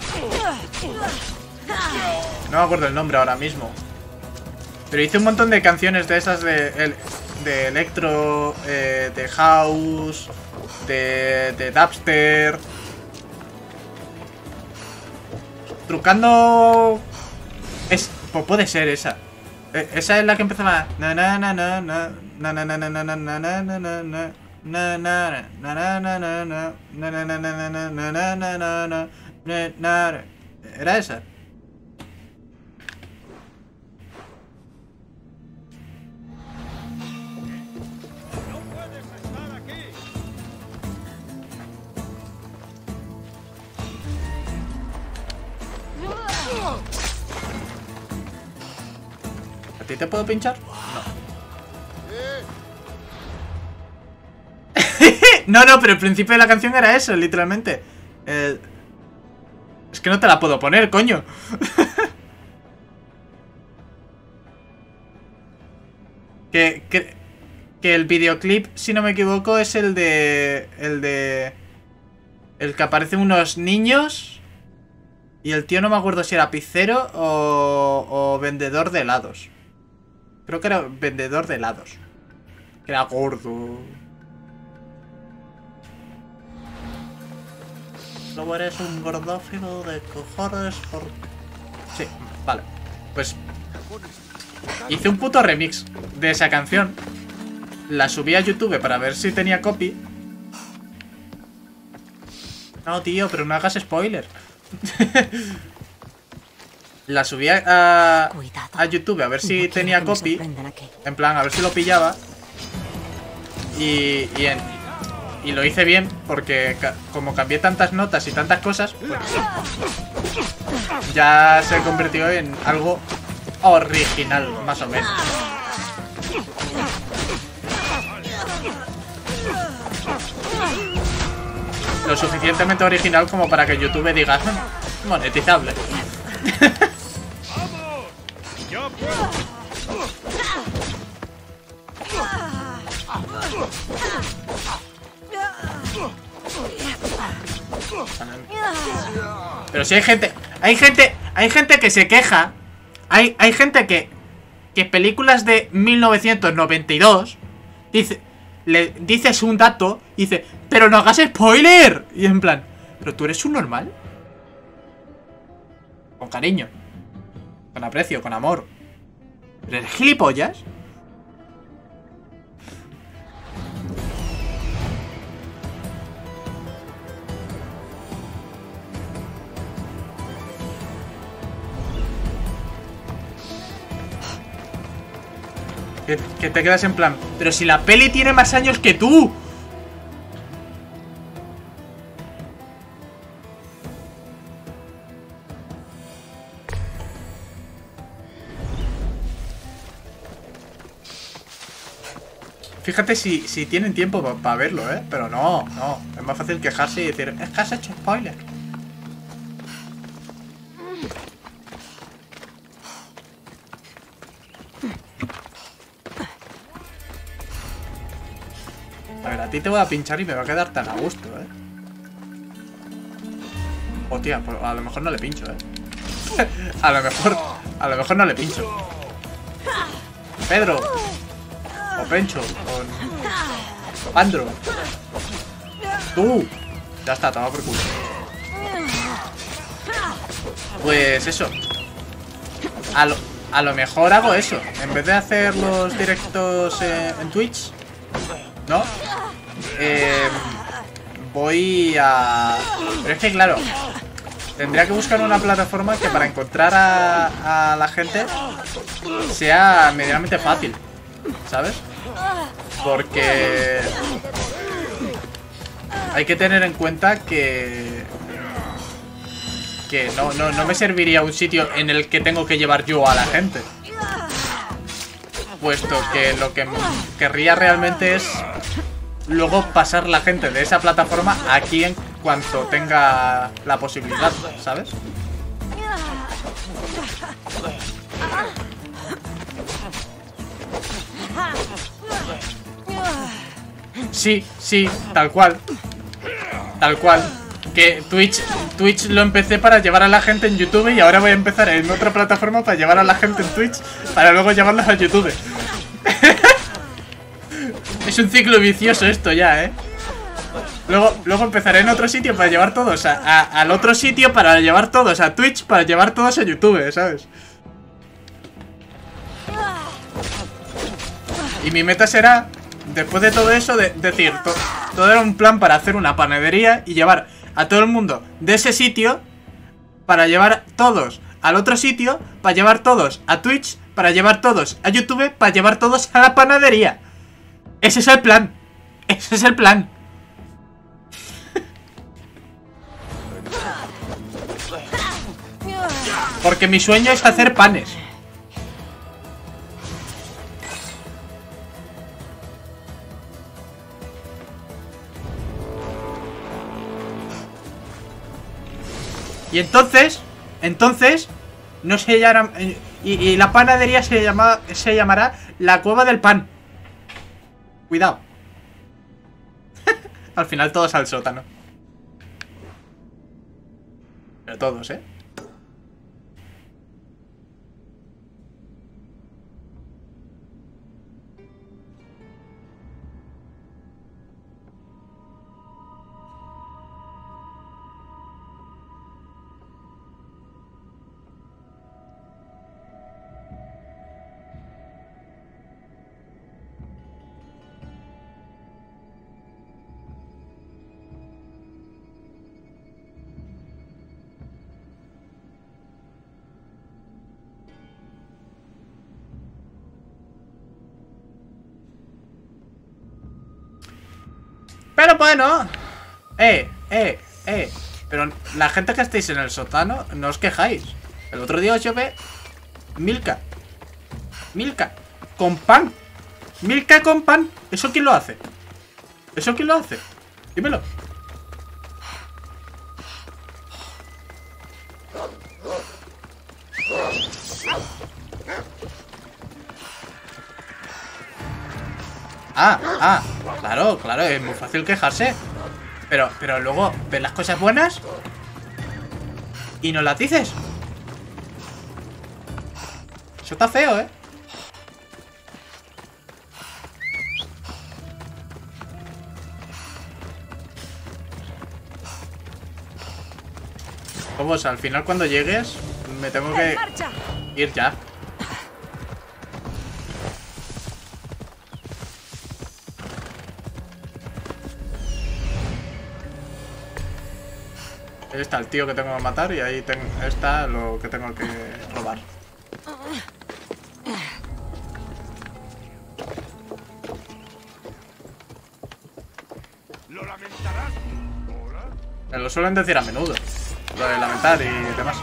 S1: No me acuerdo el nombre ahora mismo. Pero hice un montón de canciones de esas de electro, de house, de dubstep. Trucando... pues puede ser esa. Esa es la que empezaba. Era esa. ¿A ti te puedo pinchar? No. No, pero el principio de la canción era eso, literalmente. Es que no te la puedo poner, coño. que el videoclip, si no me equivoco, es el que aparecen unos niños. Y el tío no me acuerdo si era pizzero o vendedor de helados. Creo que era vendedor de helados. Que era gordo. No eres un gordófilo de cojones por... Sí, vale. Pues hice un puto remix de esa canción. la subí a YouTube para ver si tenía copy. No, tío, pero no hagas spoiler. La subí a YouTube a ver si tenía copy. En plan, a ver si lo pillaba. Y lo hice bien, porque como cambié tantas notas y tantas cosas, pues ya se convirtió en algo original, más o menos. Lo suficientemente original como para que YouTube diga monetizable. Pero si hay gente que se queja. Hay gente que películas de 1992 le dices un dato y dice, pero no hagas spoiler. Y en plan, ¿pero tú eres un normal? Con cariño, con aprecio, con amor. ¿Pero eres gilipollas? Que te quedas en plan, pero si la peli tiene más años que tú. Fíjate si tienen tiempo para verlo, ¿eh? Pero no. Es más fácil quejarse y decir, es que has hecho spoiler. A ver, a ti te voy a pinchar y me va a quedar tan a gusto, ¿eh? Hostia, pues a lo mejor no le pincho, ¿eh? a lo mejor no le pincho. Pedro. O Pencho. O Andro. Tú. Ya está, toma por culo. Pues eso. A lo mejor hago eso. En vez de hacer los directos en Twitch, ¿no? Voy a... Pero es que claro, tendría que buscar una plataforma que para encontrar a la gente sea medianamente fácil, ¿sabes? Porque hay que tener en cuenta que no me serviría un sitio en el que tengo que llevar yo a la gente, puesto que lo que querría realmente es luego pasar la gente de esa plataforma aquí en cuanto tenga la posibilidad, ¿sabes? Sí, tal cual. Tal cual. Que Twitch lo empecé para llevar a la gente en YouTube y ahora voy a empezar en otra plataforma para llevar a la gente en Twitch para luego llevarlos a YouTube. Es un ciclo vicioso esto ya, ¿eh? Luego empezaré en otro sitio para llevar todos al otro sitio, para llevar todos a Twitch, para llevar todos a YouTube, ¿sabes? Y mi meta será, después de todo eso, decir, todo era un plan para hacer una panadería y llevar a todo el mundo de ese sitio para llevar todos al otro sitio, para llevar todos a Twitch, para llevar todos a YouTube, para llevar todos a la panadería. Ese es el plan. Ese es el plan. Porque mi sueño es hacer panes. Y entonces no se llama, y la panadería se llamará la Cueva del Pan. Cuidado. Al final todos al sótano. Pero todos, ¿eh? Pero bueno. Pero la gente que estáis en el sótano, no os quejáis. El otro día os llevé Milka. Milka. Con pan. Milka con pan. ¿Eso quién lo hace? ¿Eso quién lo hace? Dímelo. Claro, es muy fácil quejarse. Pero luego ves las cosas buenas y no las dices. Eso está feo, ¿eh? Vamos, al final cuando llegues me tengo que ir ya. Ahí está el tío que tengo que matar y ahí está lo que tengo que robar.
S6: ¿Lo lamentarás?
S1: Me lo suelen decir a menudo. Lo de lamentar y demás.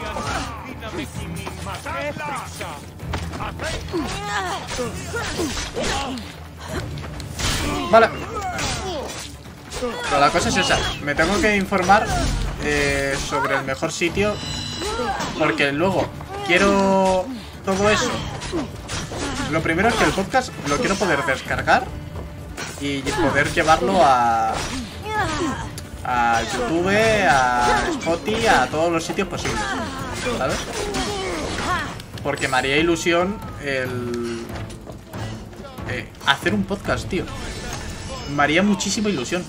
S1: Vale. Pero la cosa es esa. Me tengo que informar sobre el mejor sitio. Porque luego quiero todo eso. Lo primero es que el podcast lo quiero poder descargar y poder llevarlo a YouTube, a Spotify, a todos los sitios posibles, ¿sabes? Porque me haría ilusión el hacer un podcast, tío. Me haría muchísima ilusión.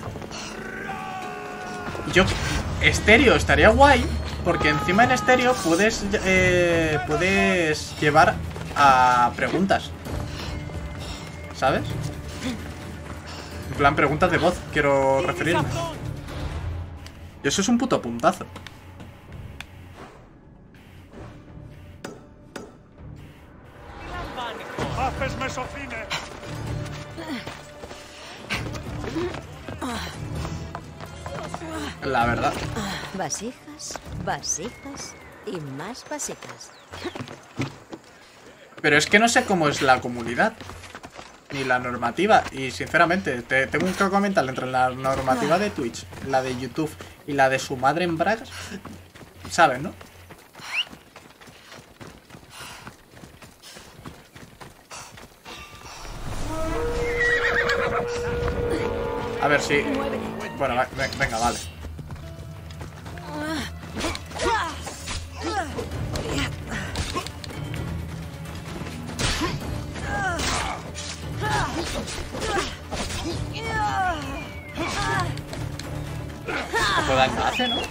S1: Yo, estéreo estaría guay, porque encima en estéreo puedes llevar a preguntas, ¿sabes? En plan, preguntas de voz, quiero referirme. Y eso es un puto puntazo.
S6: ¡Haces mesocine!
S1: La verdad.
S3: Vasijas, vasijas y más vasijas.
S1: Pero es que no sé cómo es la comunidad ni la normativa. Y sinceramente, tengo un caco mental entre la normativa de Twitch, la de YouTube y la de su madre en bragas. ¿Sabes, no? A ver si... Bueno, venga, vale. No puedo dar enlace, ¿no?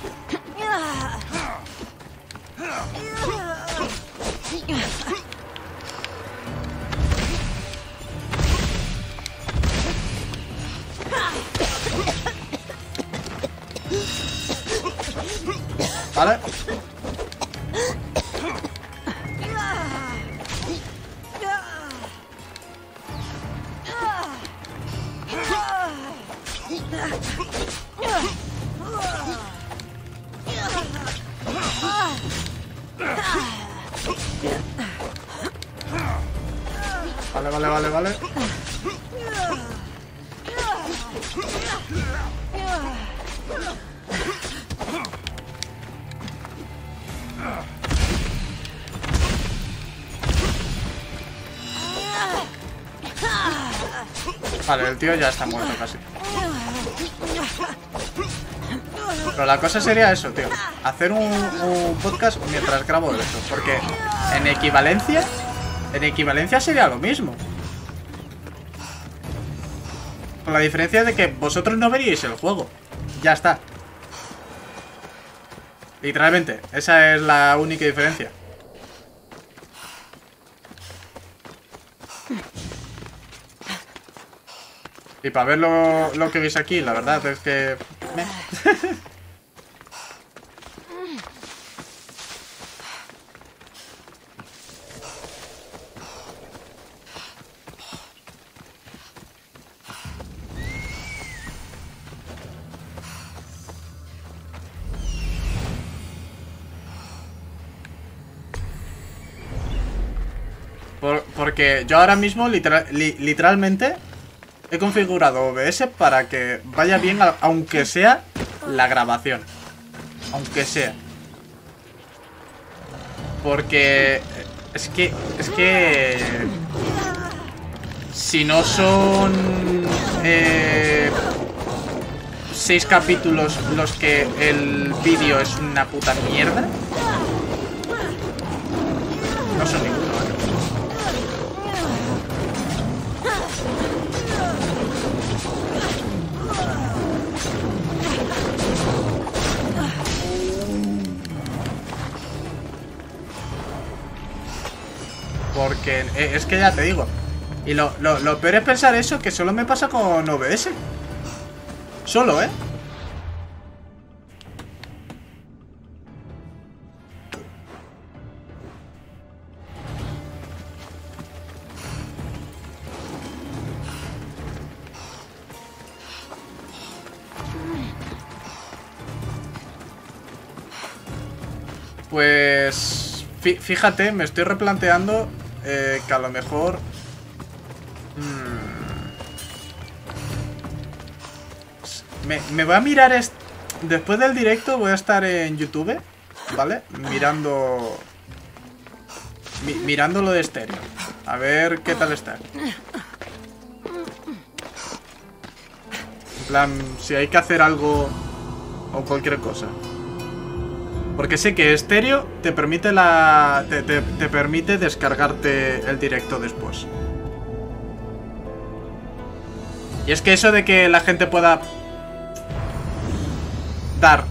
S1: Vale. Vale. Vale, el tío ya está muerto casi. Pero la cosa sería eso, tío. Hacer un podcast mientras grabo esto. Porque en equivalencia sería lo mismo. Con la diferencia de que vosotros no veríais el juego. Ya está. Literalmente, esa es la única diferencia. Y para ver lo que veis aquí, la verdad es que... Porque yo ahora mismo literalmente he configurado OBS para que vaya bien, aunque sea la grabación. Aunque sea. Porque es que si no son 6 capítulos los que el vídeo es una puta mierda, no son ninguno. Porque es que ya te digo. Y lo peor es pensar eso, que solo me pasa con OBS. Solo, ¿eh? Pues... fíjate, me estoy replanteando que a lo mejor... Me voy a mirar... Después del directo voy a estar en YouTube, ¿vale? Mirando lo de estéreo. A ver qué tal está. En plan, si hay que hacer algo o cualquier cosa. Porque sé que estéreo te permite te permite descargarte el directo después. Y es que eso de que la gente pueda dar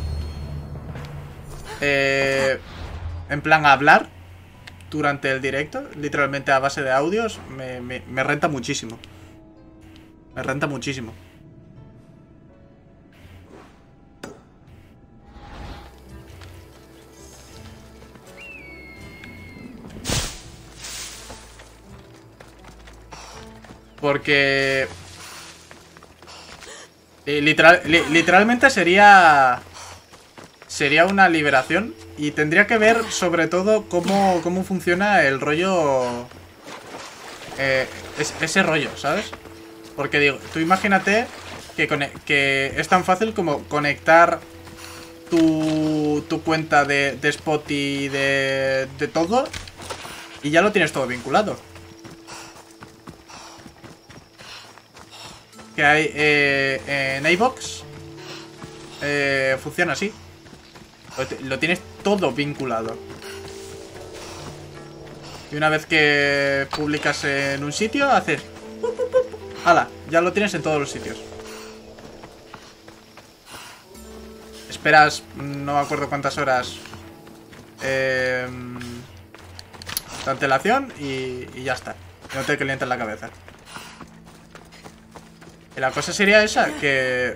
S1: en plan a hablar durante el directo, literalmente a base de audios, me renta muchísimo. Me renta muchísimo. Porque literalmente sería una liberación. Y tendría que ver sobre todo cómo funciona el rollo, ese rollo, ¿sabes? Porque digo, tú imagínate que es tan fácil como conectar tu cuenta de Spotify, de todo, y ya lo tienes todo vinculado. Que hay en iVoox funciona así. Lo tienes todo vinculado. Y una vez que publicas en un sitio, haces ¡hala! Ya lo tienes en todos los sitios. Esperas, no me acuerdo cuántas horas de antelación y ya está. No te calientes la cabeza. Y la cosa sería esa, que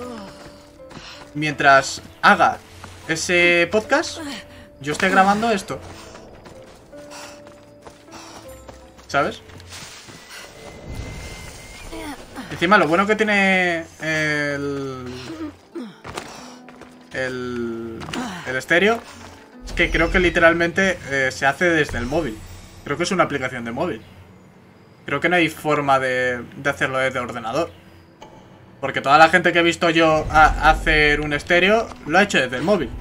S1: mientras haga ese podcast, yo esté grabando esto. ¿Sabes? Encima lo bueno que tiene el estéreo es que creo que literalmente se hace desde el móvil. Creo que es una aplicación de móvil. Creo que no hay forma de hacerlo desde ordenador. Porque toda la gente que he visto yo hacer un estéreo lo ha hecho desde el móvil.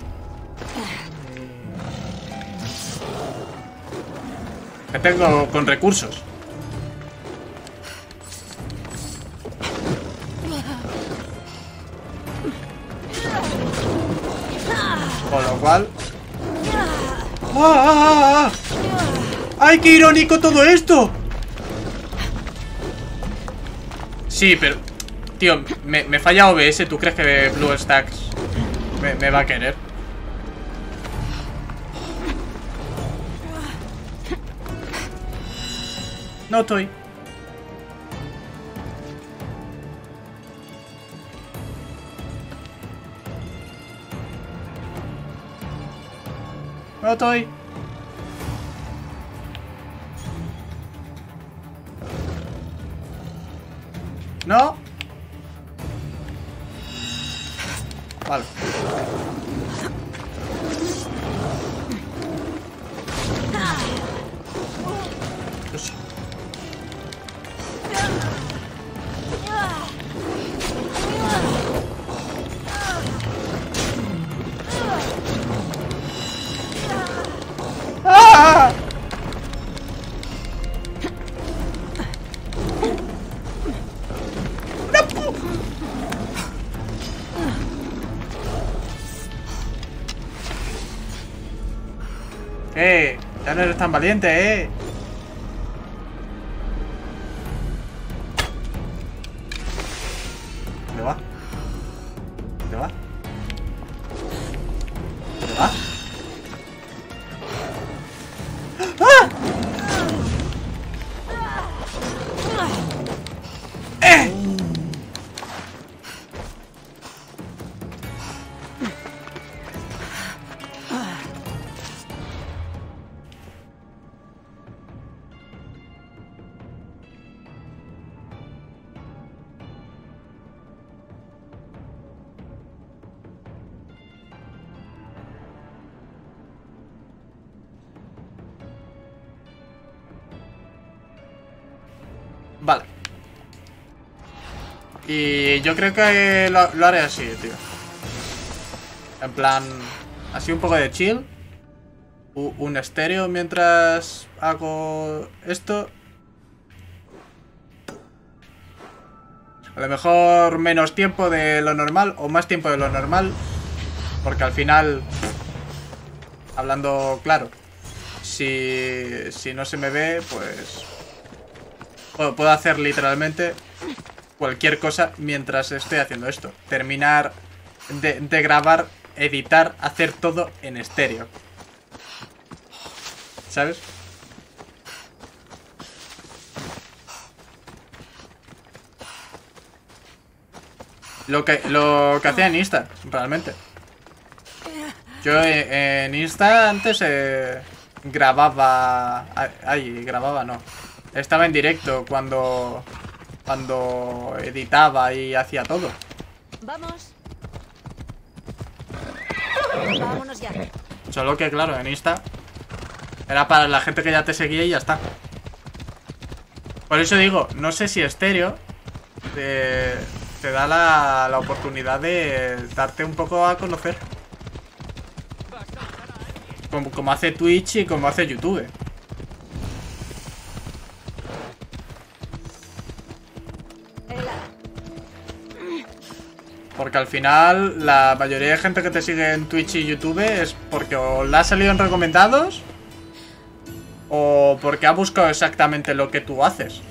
S1: Que tengo con recursos. Con lo cual... ¡Ah! ¡Ay, qué irónico todo esto! Sí, pero... Tío, me falla OBS. ¿Tú crees que BlueStacks me va a querer? No estoy. No estoy. No. Vale. ¡Ah! Ya no eres tan valiente, ¿Dónde va? ¿Dónde va? ¿Dónde va? ¡Ah! Vale. Y yo creo que lo haré así, tío. En plan, así un poco de chill. Un estéreo mientras hago esto. A lo mejor menos tiempo de lo normal o más tiempo de lo normal. Porque al final, hablando claro, si no se me ve, pues puedo hacer literalmente cualquier cosa mientras estoy haciendo esto. Terminar de grabar, editar, hacer todo en estéreo. ¿Sabes? Lo que hacía en Insta, realmente. Yo en Insta antes grababa... Ay, grababa no. Estaba en directo cuando editaba y hacía todo.
S3: Vamos. Vámonos ya.
S1: Solo que claro, en Insta era para la gente que ya te seguía y ya está. Por eso digo, no sé si estéreo te da la oportunidad de darte un poco a conocer. Como hace Twitch y como hace YouTube. Porque al final la mayoría de gente que te sigue en Twitch y YouTube es porque o la ha salido en recomendados o porque ha buscado exactamente lo que tú haces.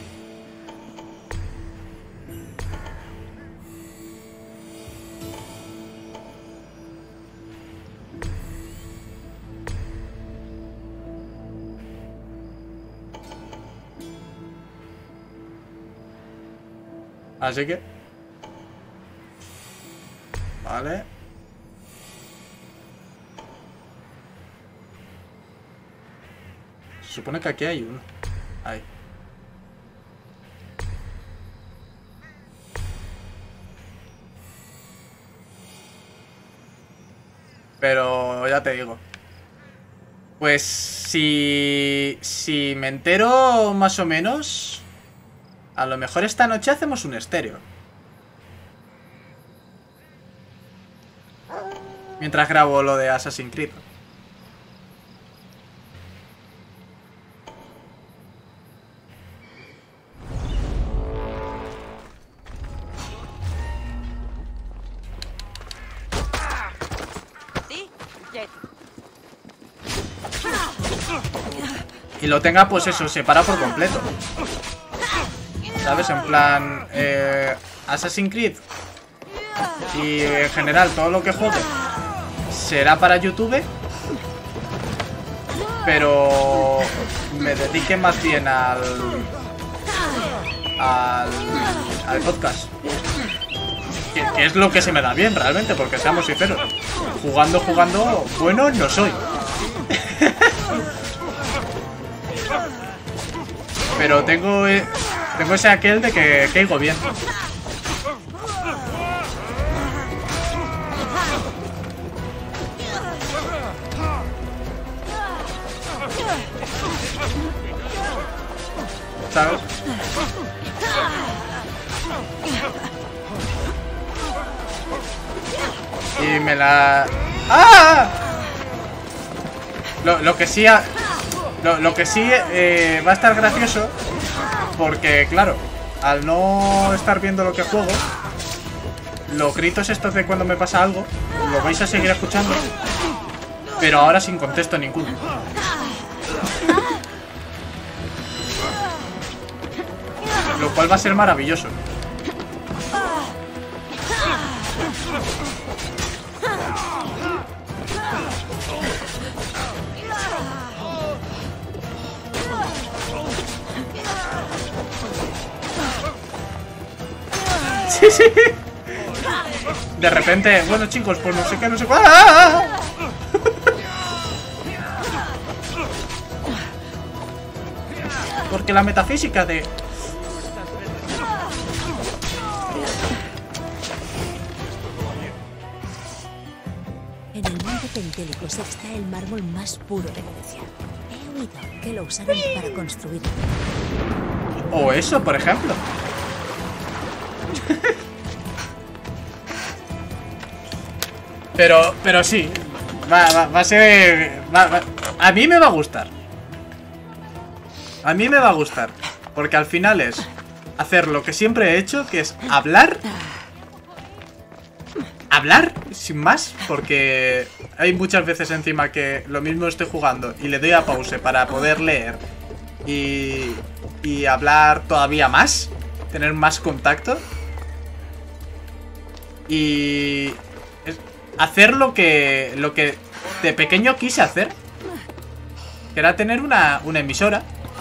S1: Así que... Vale. Se supone que aquí hay uno. Ahí. Pero ya te digo. Pues si me entero más o menos, a lo mejor esta noche hacemos un estéreo. Mientras grabo lo de Assassin's Creed. Y lo tenga, pues eso, separa por completo. ¿Sabes? En plan, Assassin's Creed y en general todo lo que juegue será para YouTube, pero me dedique más bien al podcast, que es lo que se me da bien realmente, porque seamos sinceros, jugando, bueno no soy. Pero tengo ese aquel de que caigo bien. ¿Sabes? Y me la... ¡Ah! Lo que sí... Lo que sí va a estar gracioso, porque claro, al no estar viendo lo que juego, los gritos estos de cuando me pasa algo lo vais a seguir escuchando, pero ahora sin contexto ninguno. Lo cual va a ser maravilloso. Sí, sí. De repente, bueno chicos, pues no sé qué, no sé cuál. ¡Ah! Porque la metafísica de...
S3: En el monte Pentélicos está el mármol más puro de Grecia. He oído que lo usaron para construir.
S1: O eso, por ejemplo. Pero sí, va a ser... a mí me va a gustar. A mí me va a gustar. Porque al final es hacer lo que siempre he hecho, que es hablar. Hablar, sin más. Porque hay muchas veces encima que lo mismo estoy jugando y le doy a pause para poder leer y hablar todavía más. Tener más contacto. Y... hacer lo que de pequeño quise hacer, que era tener una emisora.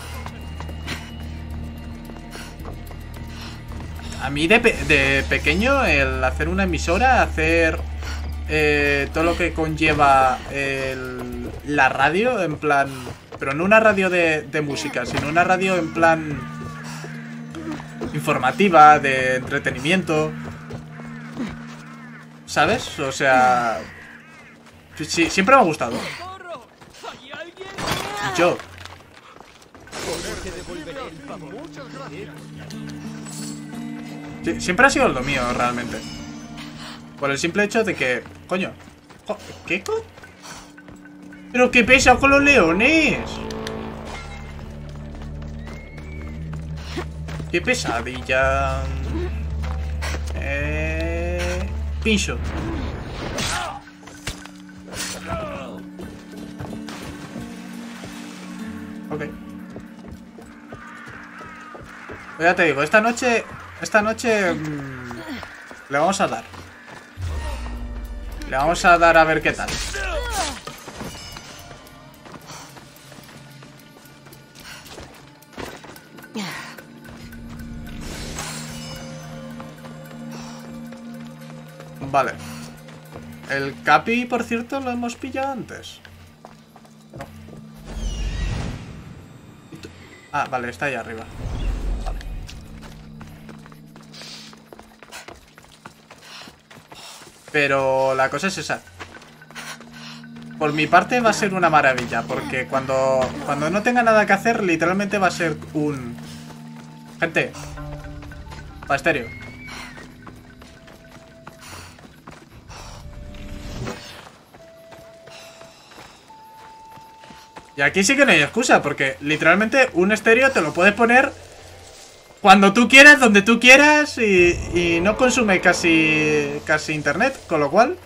S1: A mí de pequeño el hacer una emisora, hacer todo lo que conlleva la radio, en plan... Pero no una radio de música, sino una radio en plan informativa, de entretenimiento, ¿sabes? O sea... Sí, siempre me ha gustado. Y yo... Sí, siempre ha sido lo mío, realmente. Por el simple hecho de que... Coño... ¿Qué co? ¿Pero qué pesa con los leones? Qué pesadilla... Pincho. Ok. Ya te digo, esta noche le vamos a dar. Le vamos a dar a ver qué tal. Vale. El Capi, por cierto, lo hemos pillado antes. No. Ah, vale, está ahí arriba. Vale. Pero la cosa es esa. Por mi parte va a ser una maravilla, porque cuando no tenga nada que hacer, literalmente va a ser un... Gente, para estéreo. Y aquí sí que no hay excusa, porque literalmente un estéreo te lo puedes poner cuando tú quieras, donde tú quieras, y no consume casi internet, con lo cual...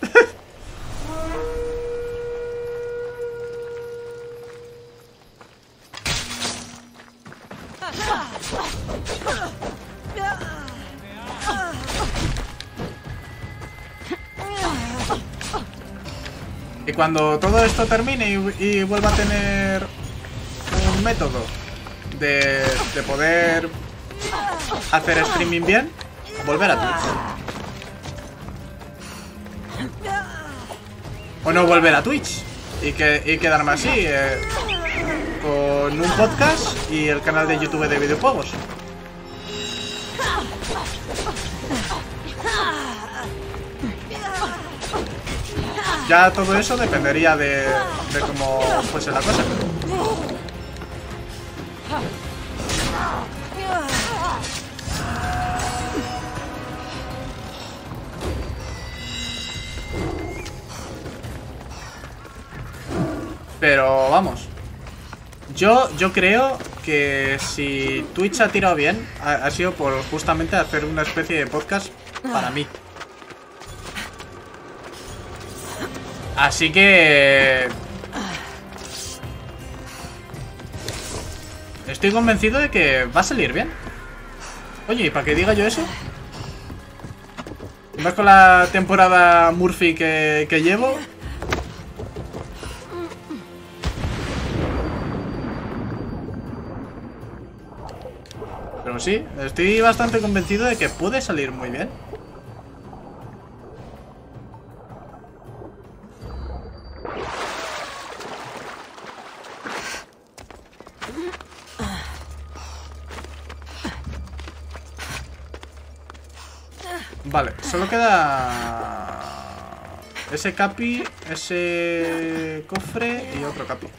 S1: Y cuando todo esto termine y vuelva a tener un método de poder hacer streaming bien, volver a Twitch. O no volver a Twitch y quedarme así, con un podcast y el canal de YouTube de videojuegos. Ya todo eso dependería de cómo fuese la cosa. Pero vamos. Yo creo que si Twitch ha tirado bien, ha sido por justamente hacer una especie de podcast para mí. Así que... estoy convencido de que va a salir bien. Oye, ¿y para qué diga yo eso? Y más con la temporada Murphy que llevo. Pero sí, estoy bastante convencido de que puede salir muy bien. Vale, solo queda ese capi, ese cofre y otro capi.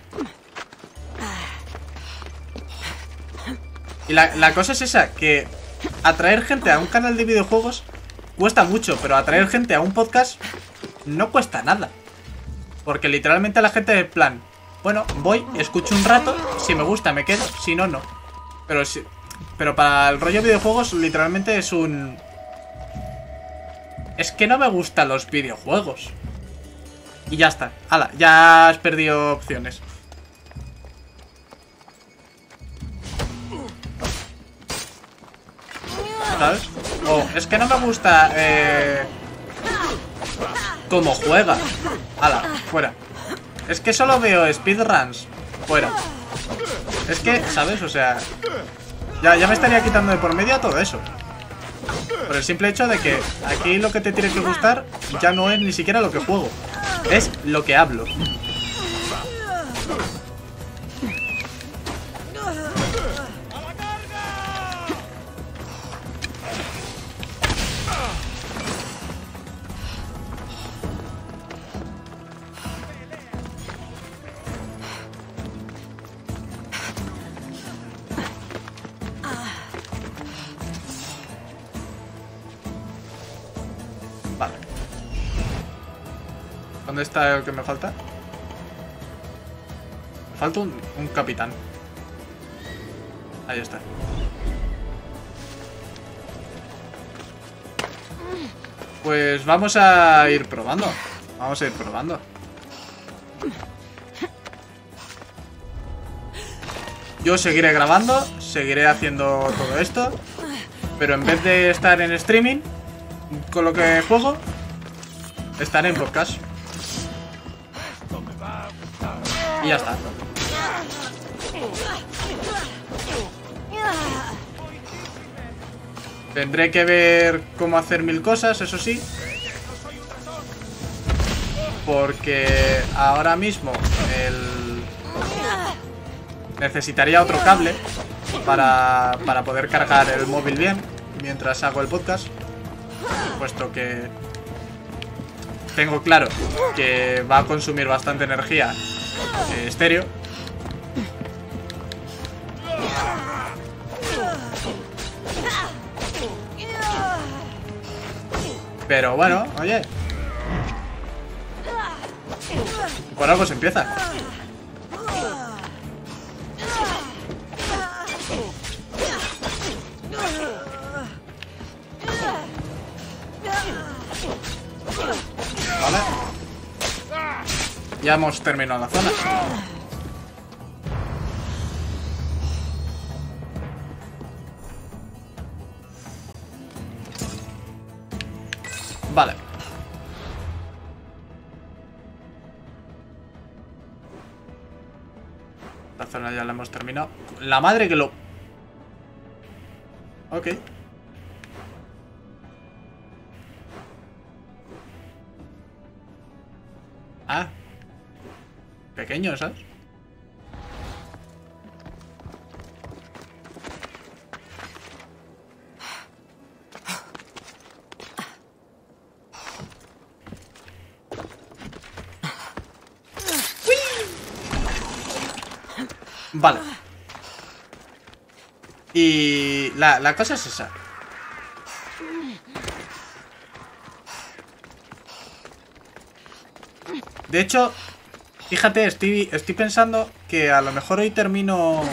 S1: Y la cosa es esa, que atraer gente a un canal de videojuegos cuesta mucho, pero atraer gente a un podcast no cuesta nada. Porque literalmente la gente es plan, bueno, voy, escucho un rato, si me gusta me quedo, si no, no. Pero para el rollo de videojuegos literalmente es un... es que no me gustan los videojuegos. Y ya está, hala, ya has perdido opciones. ¿Sabes? O es que no me gusta cómo juega. Hala, fuera. Es que solo veo speedruns. Fuera. Es que, ¿sabes? O sea, ya me estaría quitando de por medio todo eso. Por el simple hecho de que aquí lo que te tiene que gustar ya no es ni siquiera lo que juego, es lo que hablo. Vale. ¿Dónde está el que me falta? Me falta un capitán. Ahí está. Pues vamos a ir probando. Vamos a ir probando. Yo seguiré grabando, seguiré haciendo todo esto, pero en vez de estar en streaming con lo que juego, estaré en podcast. Y ya está. Tendré que ver cómo hacer 1000 cosas, eso sí. Porque ahora mismo necesitaría otro cable para poder cargar el móvil bien mientras hago el podcast. Puesto que tengo claro que va a consumir bastante energía estéreo. Pero bueno, oye, por algo se empieza. Vale. Ya hemos terminado la zona. Vale. La zona ya la hemos terminado. La madre que lo... Ok. Ah. Pequeño, ¿sabes? Vale. Y la cosa es esa. De hecho, Fíjate, estoy pensando que a lo mejor hoy termino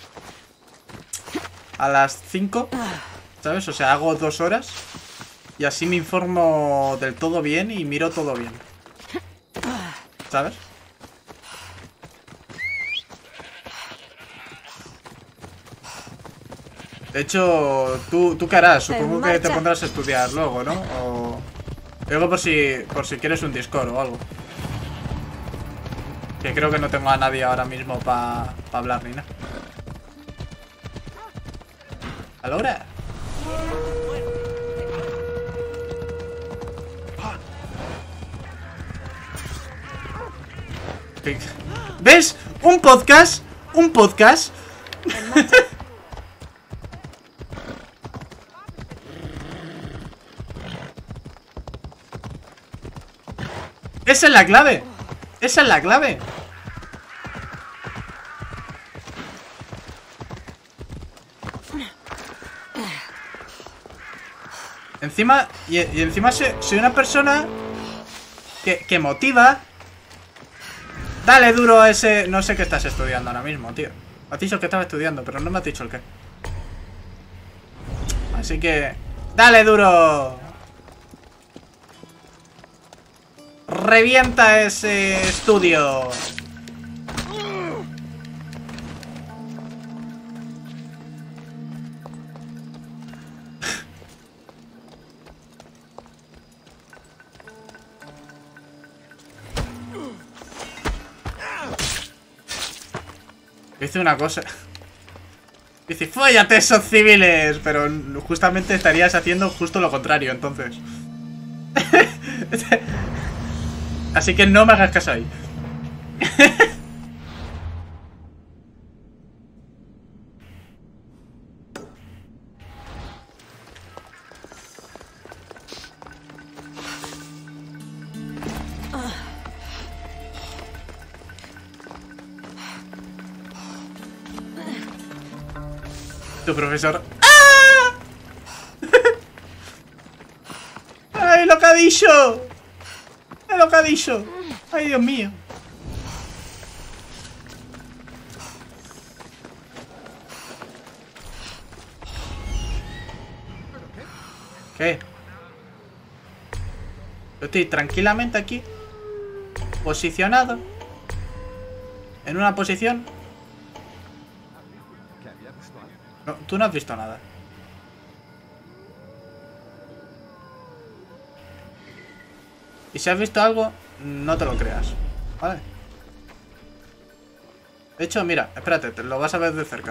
S1: a las 5, ¿sabes? O sea, hago 2 horas y así me informo del todo bien y miro todo bien, ¿sabes? De hecho, ¿tú qué harás? Supongo que te pondrás a estudiar luego, ¿no? O... Luego por si quieres un Discord o algo. Que creo que no tengo a nadie ahora mismo para hablar ni nada. ¿A la hora? ¿Ves? Un podcast. Un podcast. Esa es la clave. Esa es la clave. Encima, y encima soy una persona que motiva. Dale duro a ese... No sé qué estás estudiando ahora mismo, tío. Me has dicho que estaba estudiando, pero no me has dicho el qué. Así que... ¡Dale duro! ¡Revienta ese estudio! Dice una cosa. Dice, ¡fóllate esos civiles! Pero justamente estarías haciendo justo lo contrario, entonces. Así que no me hagas caso ahí. Tu profesor. ¡Ah! ¡Ay, lo que ha dicho! ¡Lo que ha dicho! ¡Ay, Dios mío! ¿Qué? Yo estoy tranquilamente aquí, posicionado, en una posición. No, tú no has visto nada. Y si has visto algo, no te lo creas, ¿vale? De hecho, mira, espérate, te lo vas a ver de cerca.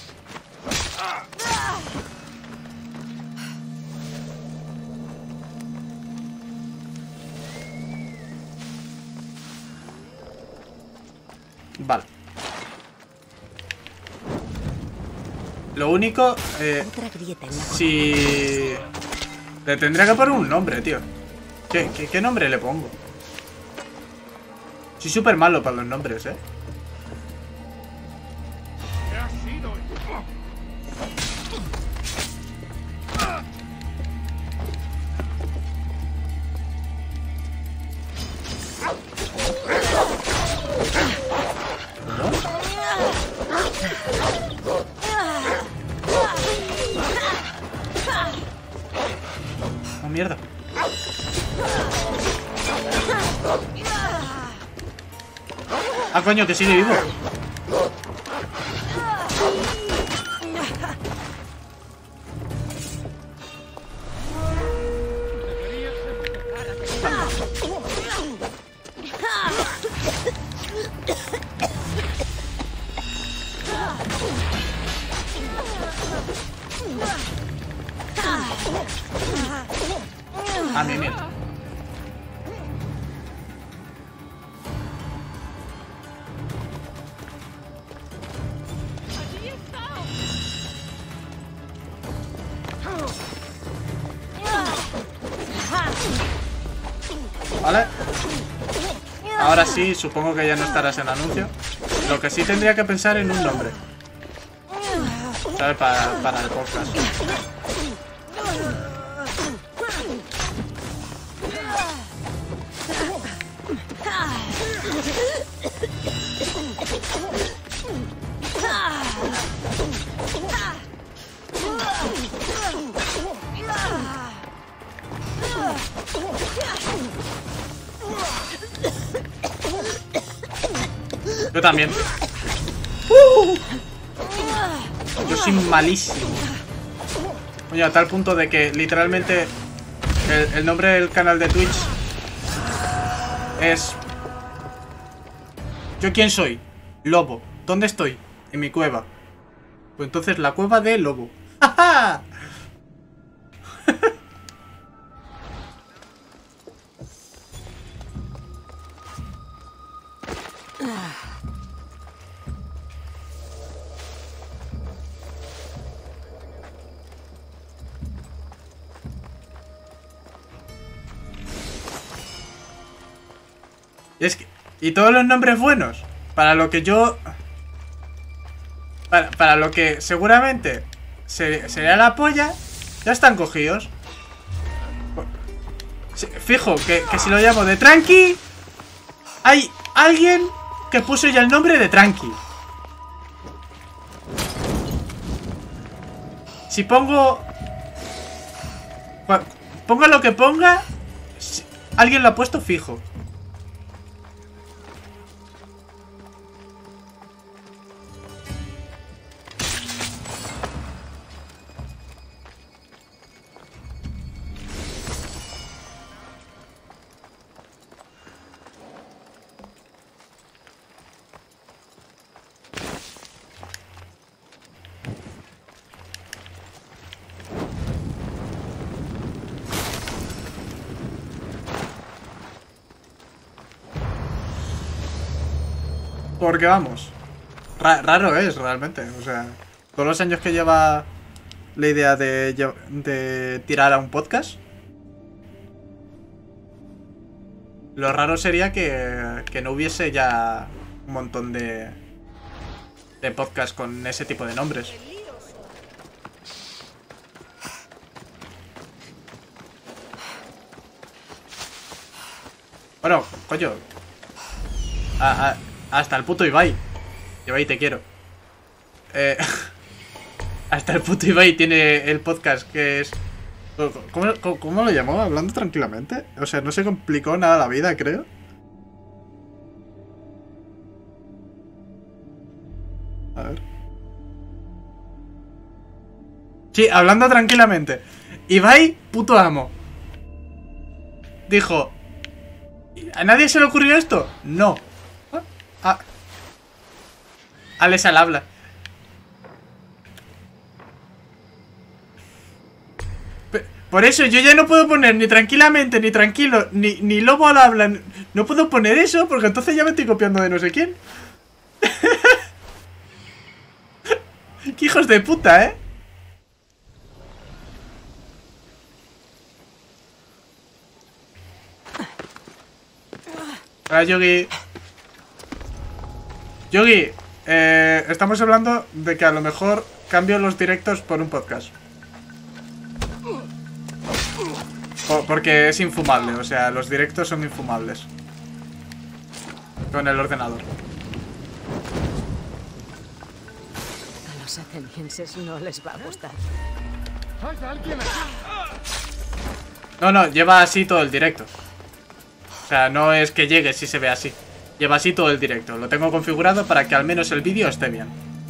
S1: Vale. Lo único, si... Le tendría que poner un nombre, tío. ¿Qué nombre le pongo? Soy súper malo para los nombres, ¿eh? Oh, mierda. Ah, coño, que sigue vivo. Ah, mierda. Vale. Ahora sí, supongo que ya no estarás en anuncio. Lo que sí tendría que pensar en un nombre, ¿sabes? Para el podcast. Yo también. Yo soy malísimo. Oye, a tal punto de que literalmente el nombre del canal de Twitch es... ¿Yo quién soy? Lobo. ¿Dónde estoy? En mi cueva. Pues entonces la cueva de Lobo. ¡Ja, ja! Es que... Y todos los nombres buenos. Para lo que yo... Para lo que seguramente sería la polla. Ya están cogidos. Fijo que si lo llamo de Tranqui, hay alguien que puso ya el nombre de Tranqui. Si pongo... Ponga lo que ponga, alguien lo ha puesto fijo. Porque vamos, raro es realmente. O sea, todos los años que lleva la idea de tirar a un podcast, lo raro sería que no hubiese ya un montón de podcasts con ese tipo de nombres. Bueno, coño, hasta el puto Ibai. Ibai, te quiero. Hasta el puto Ibai tiene el podcast que es... ¿Cómo lo llamó? Hablando tranquilamente. O sea, no se complicó nada la vida, creo. A ver. Sí, hablando tranquilamente. Ibai, puto amo. Dijo... ¿A nadie se le ocurrió esto? No. Alex al habla. Por eso yo ya no puedo poner ni tranquilamente, ni tranquilo, ni lobo al habla. No puedo poner eso porque entonces ya me estoy copiando de no sé quién. ¡Qué hijos de puta, eh! Hola, Yogi. Yogi, estamos hablando de que a lo mejor cambio los directos por un podcast. Porque es infumable, o sea, los directos son infumables. Con el ordenador.
S3: A los atenienses no les va a gustar.
S1: No, lleva así todo el directo. O sea, no es que llegue si se ve así. Lleva así todo el directo. Lo tengo configurado para que al menos el vídeo esté bien.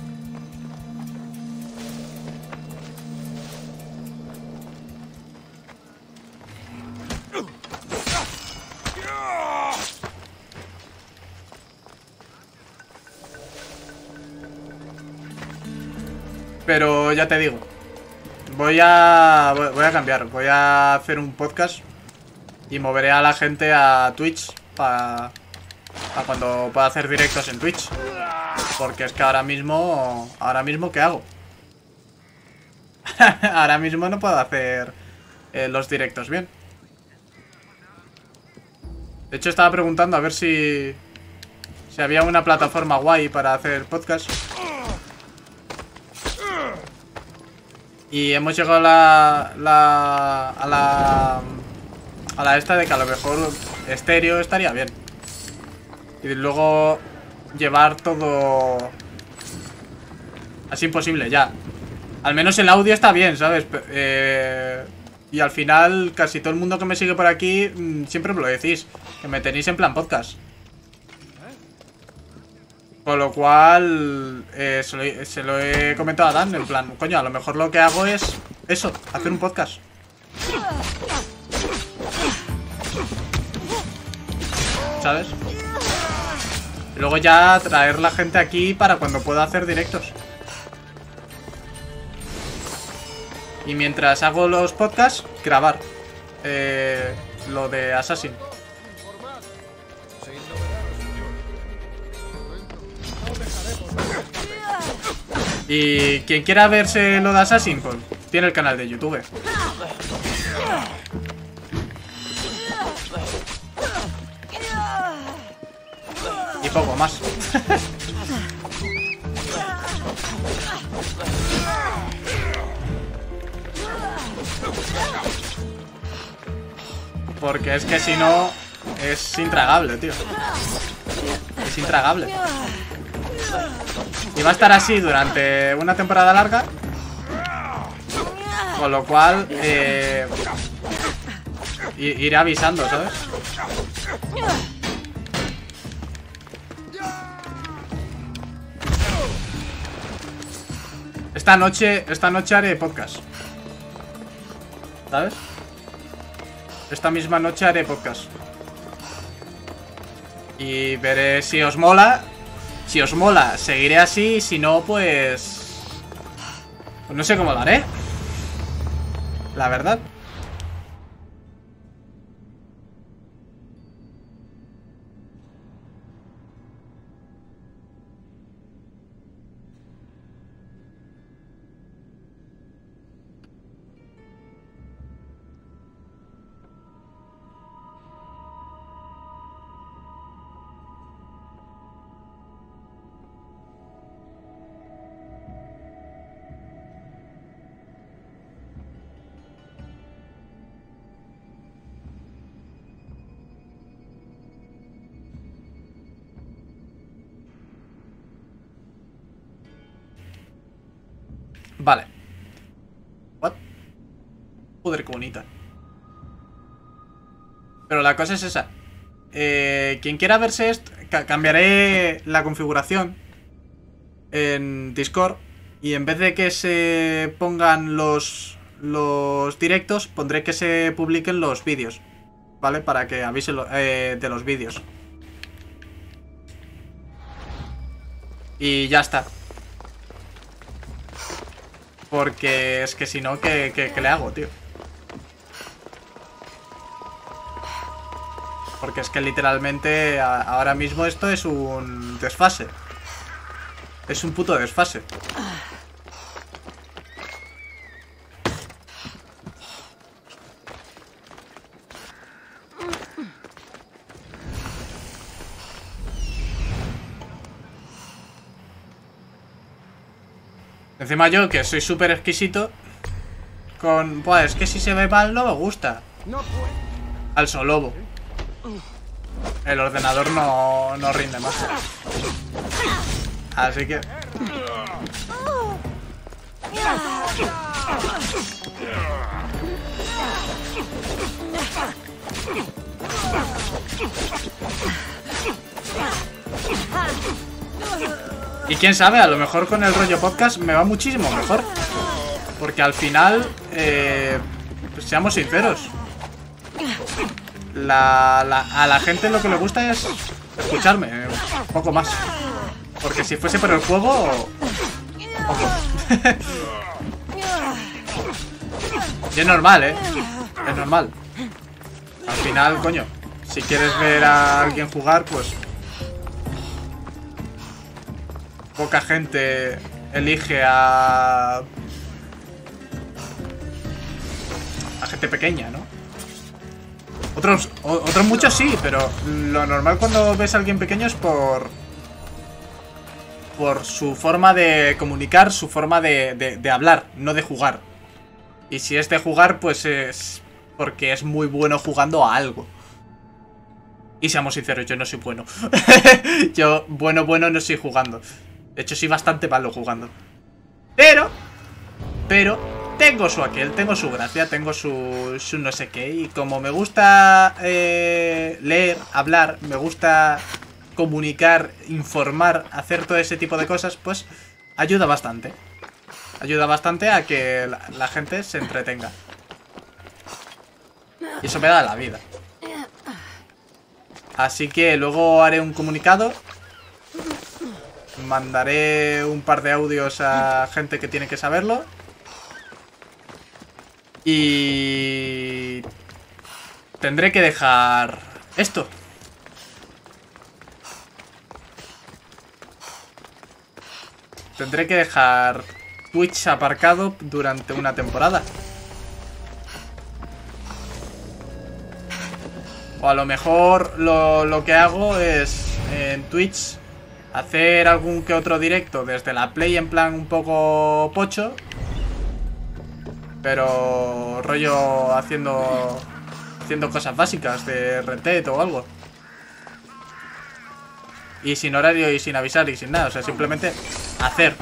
S1: Pero ya te digo, voy a cambiar. Voy a hacer un podcast y moveré a la gente a Twitch para cuando pueda hacer directos en Twitch. Porque es que ahora mismo ¿qué hago? Ahora mismo no puedo hacer los directos bien. De hecho estaba preguntando a ver si había una plataforma guay para hacer podcast. Y hemos llegado a la esta de que a lo mejor estéreo estaría bien. Y luego llevar todo así imposible ya. Al menos el audio está bien, ¿sabes? Y al final casi todo el mundo que me sigue por aquí siempre me lo decís, que me tenéis en plan podcast. Con lo cual, se lo he comentado a Dan, en plan, coño, a lo mejor lo que hago es eso, hacer un podcast. ¿Sabes? Y luego ya traer la gente aquí para cuando pueda hacer directos. Y mientras hago los podcasts, grabar lo de Assassin. Y quien quiera verse lo de Assassin, pues tiene el canal de YouTube. Y poco más. Porque es que si no, es intragable, tío. Es intragable. Y va a estar así durante una temporada larga. Con lo cual iré avisando, ¿sabes? Esta noche haré podcast. ¿Sabes? Esta misma noche haré podcast. Y veré si os mola. Si os mola, seguiré así. Si no, pues no sé cómo lo haré, la verdad. Vale. What? Joder, qué bonita. Pero la cosa es esa. Quien quiera verse esto, cambiaré la configuración en Discord. Y en vez de que se pongan los directos, pondré que se publiquen los vídeos, ¿vale? Para que avise de los vídeos. Y ya está. Porque es que si no, ¿qué le hago, tío? Porque es que literalmente ahora mismo esto es un desfase. Es un puto desfase. Encima yo, que soy súper exquisito con... Buah, es que si se ve mal no me gusta. Al Solobo. El ordenador no rinde más. Así que... Y quién sabe, a lo mejor con el rollo podcast me va muchísimo mejor. Porque al final, pues seamos sinceros, a la gente lo que le gusta es escucharme, un poco más. Porque si fuese por el juego, poco. Y es normal, es normal. Al final, coño, si quieres ver a alguien jugar, pues poca gente elige a gente pequeña, ¿no? Otros muchos sí, pero lo normal cuando ves a alguien pequeño es por su forma de comunicar, su forma de hablar, no de jugar. Y si es de jugar, pues es porque es muy bueno jugando a algo. Y seamos sinceros, yo no soy bueno. Yo, bueno, no soy jugando. De hecho, soy bastante malo jugando. Pero tengo su aquel, tengo su gracia, tengo su no sé qué. Y como me gusta leer, hablar, me gusta comunicar, informar, hacer todo ese tipo de cosas, pues ayuda bastante. Ayuda bastante a que la gente se entretenga. Y eso me da la vida. Así que luego haré un comunicado. Mandaré un par de audios a gente que tiene que saberlo. Y tendré que dejar esto. Tendré que dejar Twitch aparcado durante una temporada. O a lo mejor lo que hago es en Twitch hacer algún que otro directo desde la Play en plan un poco pocho. Pero rollo haciendo cosas básicas de Red Dead o algo. Y sin horario y sin avisar y sin nada. O sea, simplemente hacer.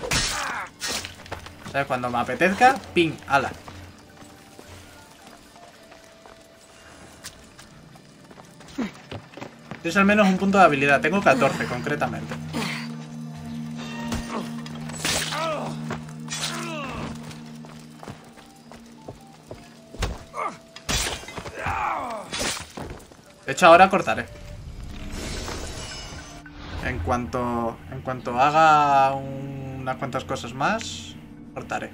S1: O sea, cuando me apetezca, ping, ala. Es al menos un punto de habilidad. Tengo 14 concretamente. De hecho, ahora cortaré. En cuanto haga unas cuantas cosas más, cortaré.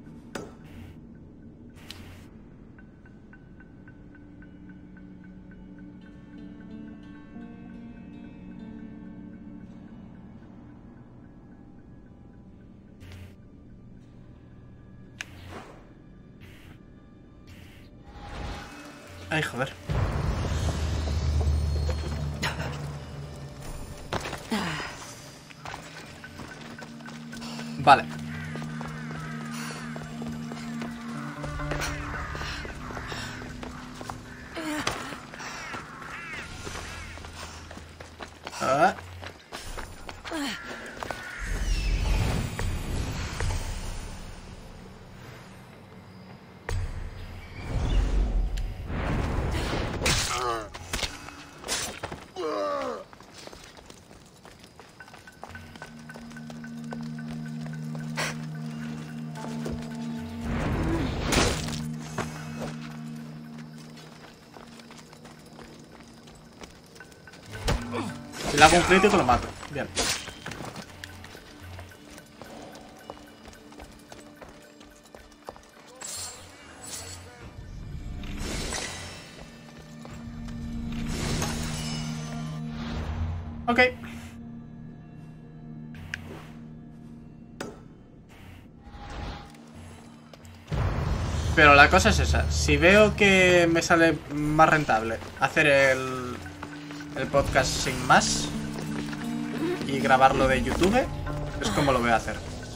S1: Ay, joder. Vale. Ah. Si le hago un crítico lo mato. Bien. Ok. Pero la cosa es esa. Si veo que me sale más rentable hacer el podcast sin más y grabarlo de YouTube, es como lo voy a hacer.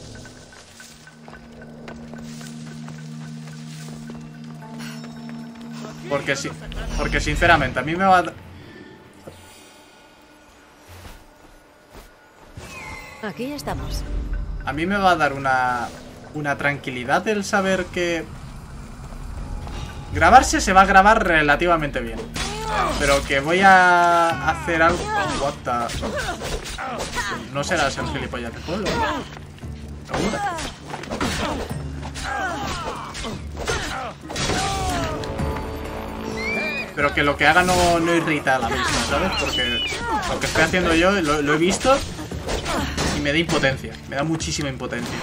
S1: Porque sinceramente a mí me va a...
S3: Aquí estamos.
S1: A mí me va a dar una tranquilidad el saber que grabarse se va a grabar relativamente bien. Pero que voy a hacer algo... What the... No serás el gilipollas de pueblo, ¿no? ¿Seguro? Pero que lo que haga no irrita a la misma, ¿sabes? Porque lo que estoy haciendo yo lo he visto y me da impotencia. Me da muchísima impotencia.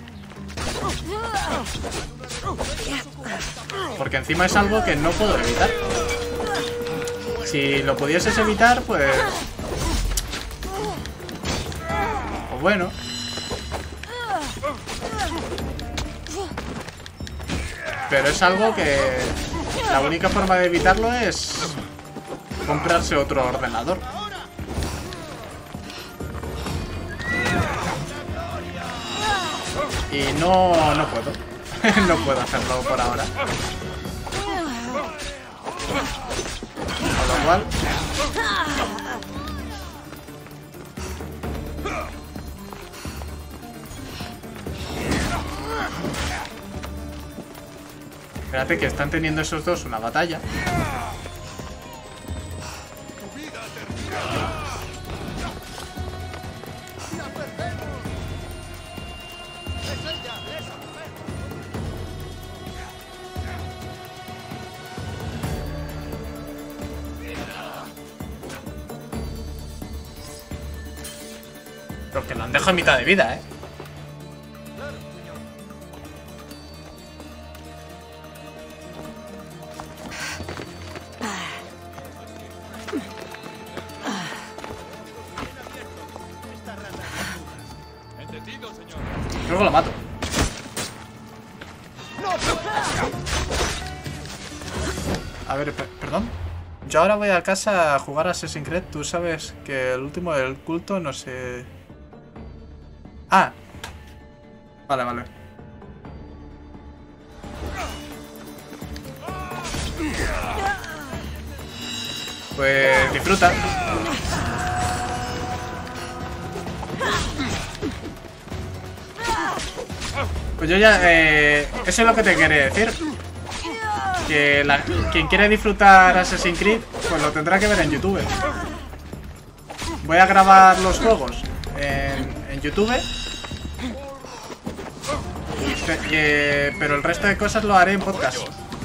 S1: Porque encima es algo que no puedo evitar. Si lo pudieses evitar, pues bueno. Pero es algo que la única forma de evitarlo es comprarse otro ordenador. Y no puedo. No puedo hacerlo por ahora. Con lo cual... Espérate que están teniendo esos dos una batalla. Pero que lo han dejado a mitad de vida, ¿eh? Creo que lo mato. A ver, perdón. Yo ahora voy a casa a jugar a Assassin's Creed. Tú sabes que el último del culto no sé... Ah. Vale, vale. Pues disfruta. Pues yo ya... eso es lo que te quería decir. Que quien quiere disfrutar Assassin's Creed, pues lo tendrá que ver en YouTube. Voy a grabar los juegos en YouTube. Pero el resto de cosas lo haré en podcast.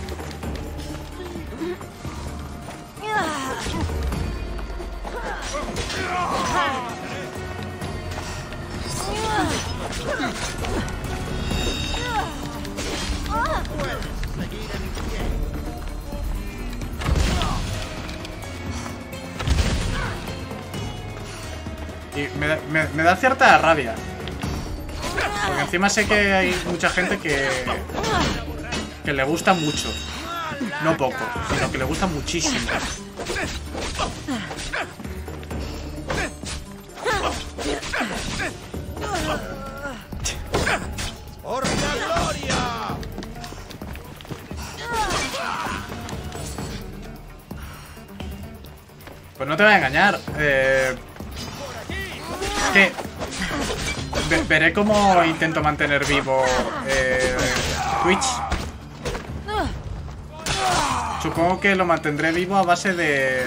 S1: Y me da cierta rabia. Porque encima sé que hay mucha gente que le gusta mucho. No poco, sino que le gusta muchísimo.
S5: ¡Por la gloria!
S1: Pues no te voy a engañar. Que veré cómo intento mantener vivo Twitch. Supongo que lo mantendré vivo a base de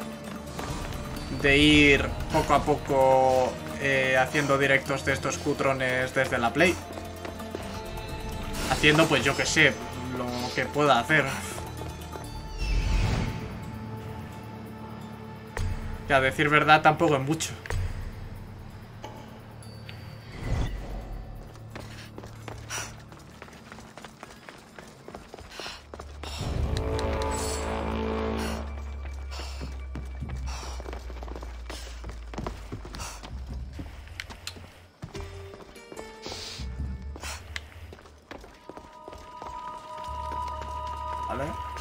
S1: ir poco a poco haciendo directos de estos cutrones desde la Play. Haciendo, pues yo que sé, lo que pueda hacer. Que a decir verdad tampoco es mucho. Vale.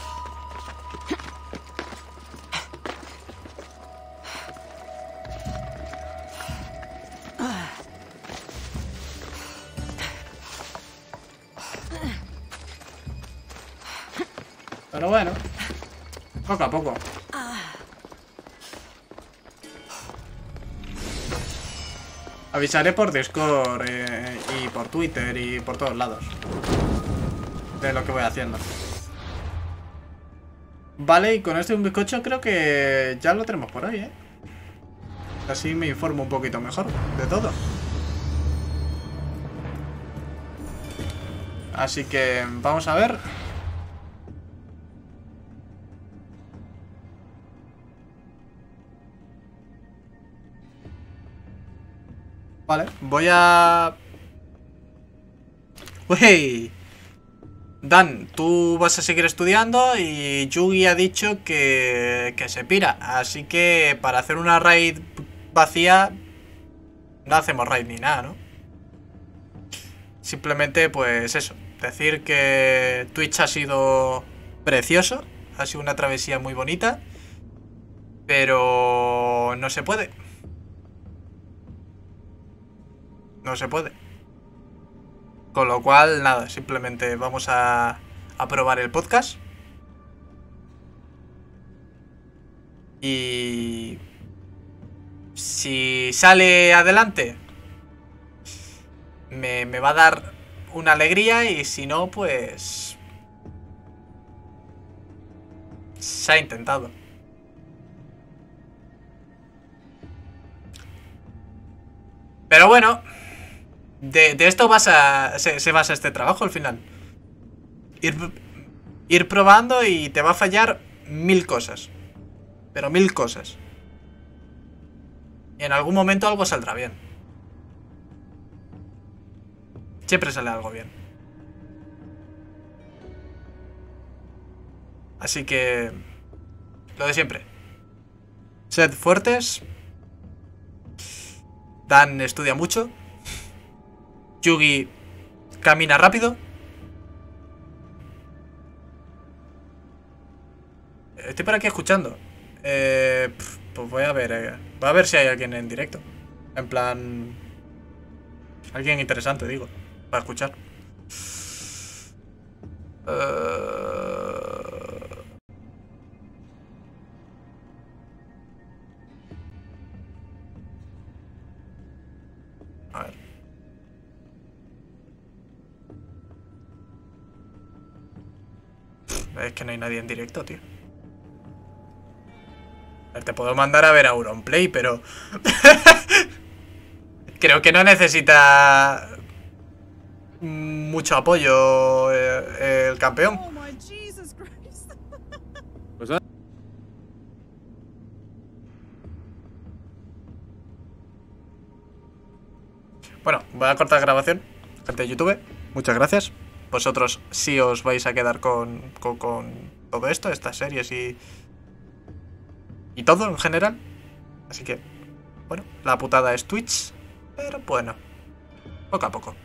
S1: Pero bueno, poco a poco. Avisaré por Discord y por Twitter y por todos lados de lo que voy haciendo. Vale, y con este un bizcocho creo que ya lo tenemos por ahí, ¿eh? Así me informo un poquito mejor de todo. Así que vamos a ver. Vale, voy a... ¡Uy! Dan, tú vas a seguir estudiando y Yugi ha dicho que se pira. Así que para hacer una raid vacía no hacemos raid ni nada, ¿no? Simplemente pues eso, decir que Twitch ha sido precioso, ha sido una travesía muy bonita, pero no se puede. No se puede. Con lo cual, nada, simplemente vamos a probar el podcast. Y si sale adelante, me va a dar una alegría. Y si no, pues se ha intentado. Pero bueno, de esto se basa este trabajo al final. Ir probando y te va a fallar 1000 cosas. Pero 1000 cosas. Y en algún momento algo saldrá bien. Siempre sale algo bien. Así que... lo de siempre. Sed fuertes. Dan estudia mucho. Yugi camina rápido. Estoy por aquí escuchando. Pues voy a ver. Voy a ver si hay alguien en directo. En plan... alguien interesante, digo. Para escuchar. A ver. Es que no hay nadie en directo, tío. A ver, te puedo mandar a ver a Auronplay, pero... creo que no necesita... mucho apoyo el campeón. Bueno, voy a cortar grabación. Gente de YouTube, muchas gracias. Vosotros sí os vais a quedar con todo esto, estas series y todo en general. Así que, bueno, la putada es Twitch, pero bueno, poco a poco.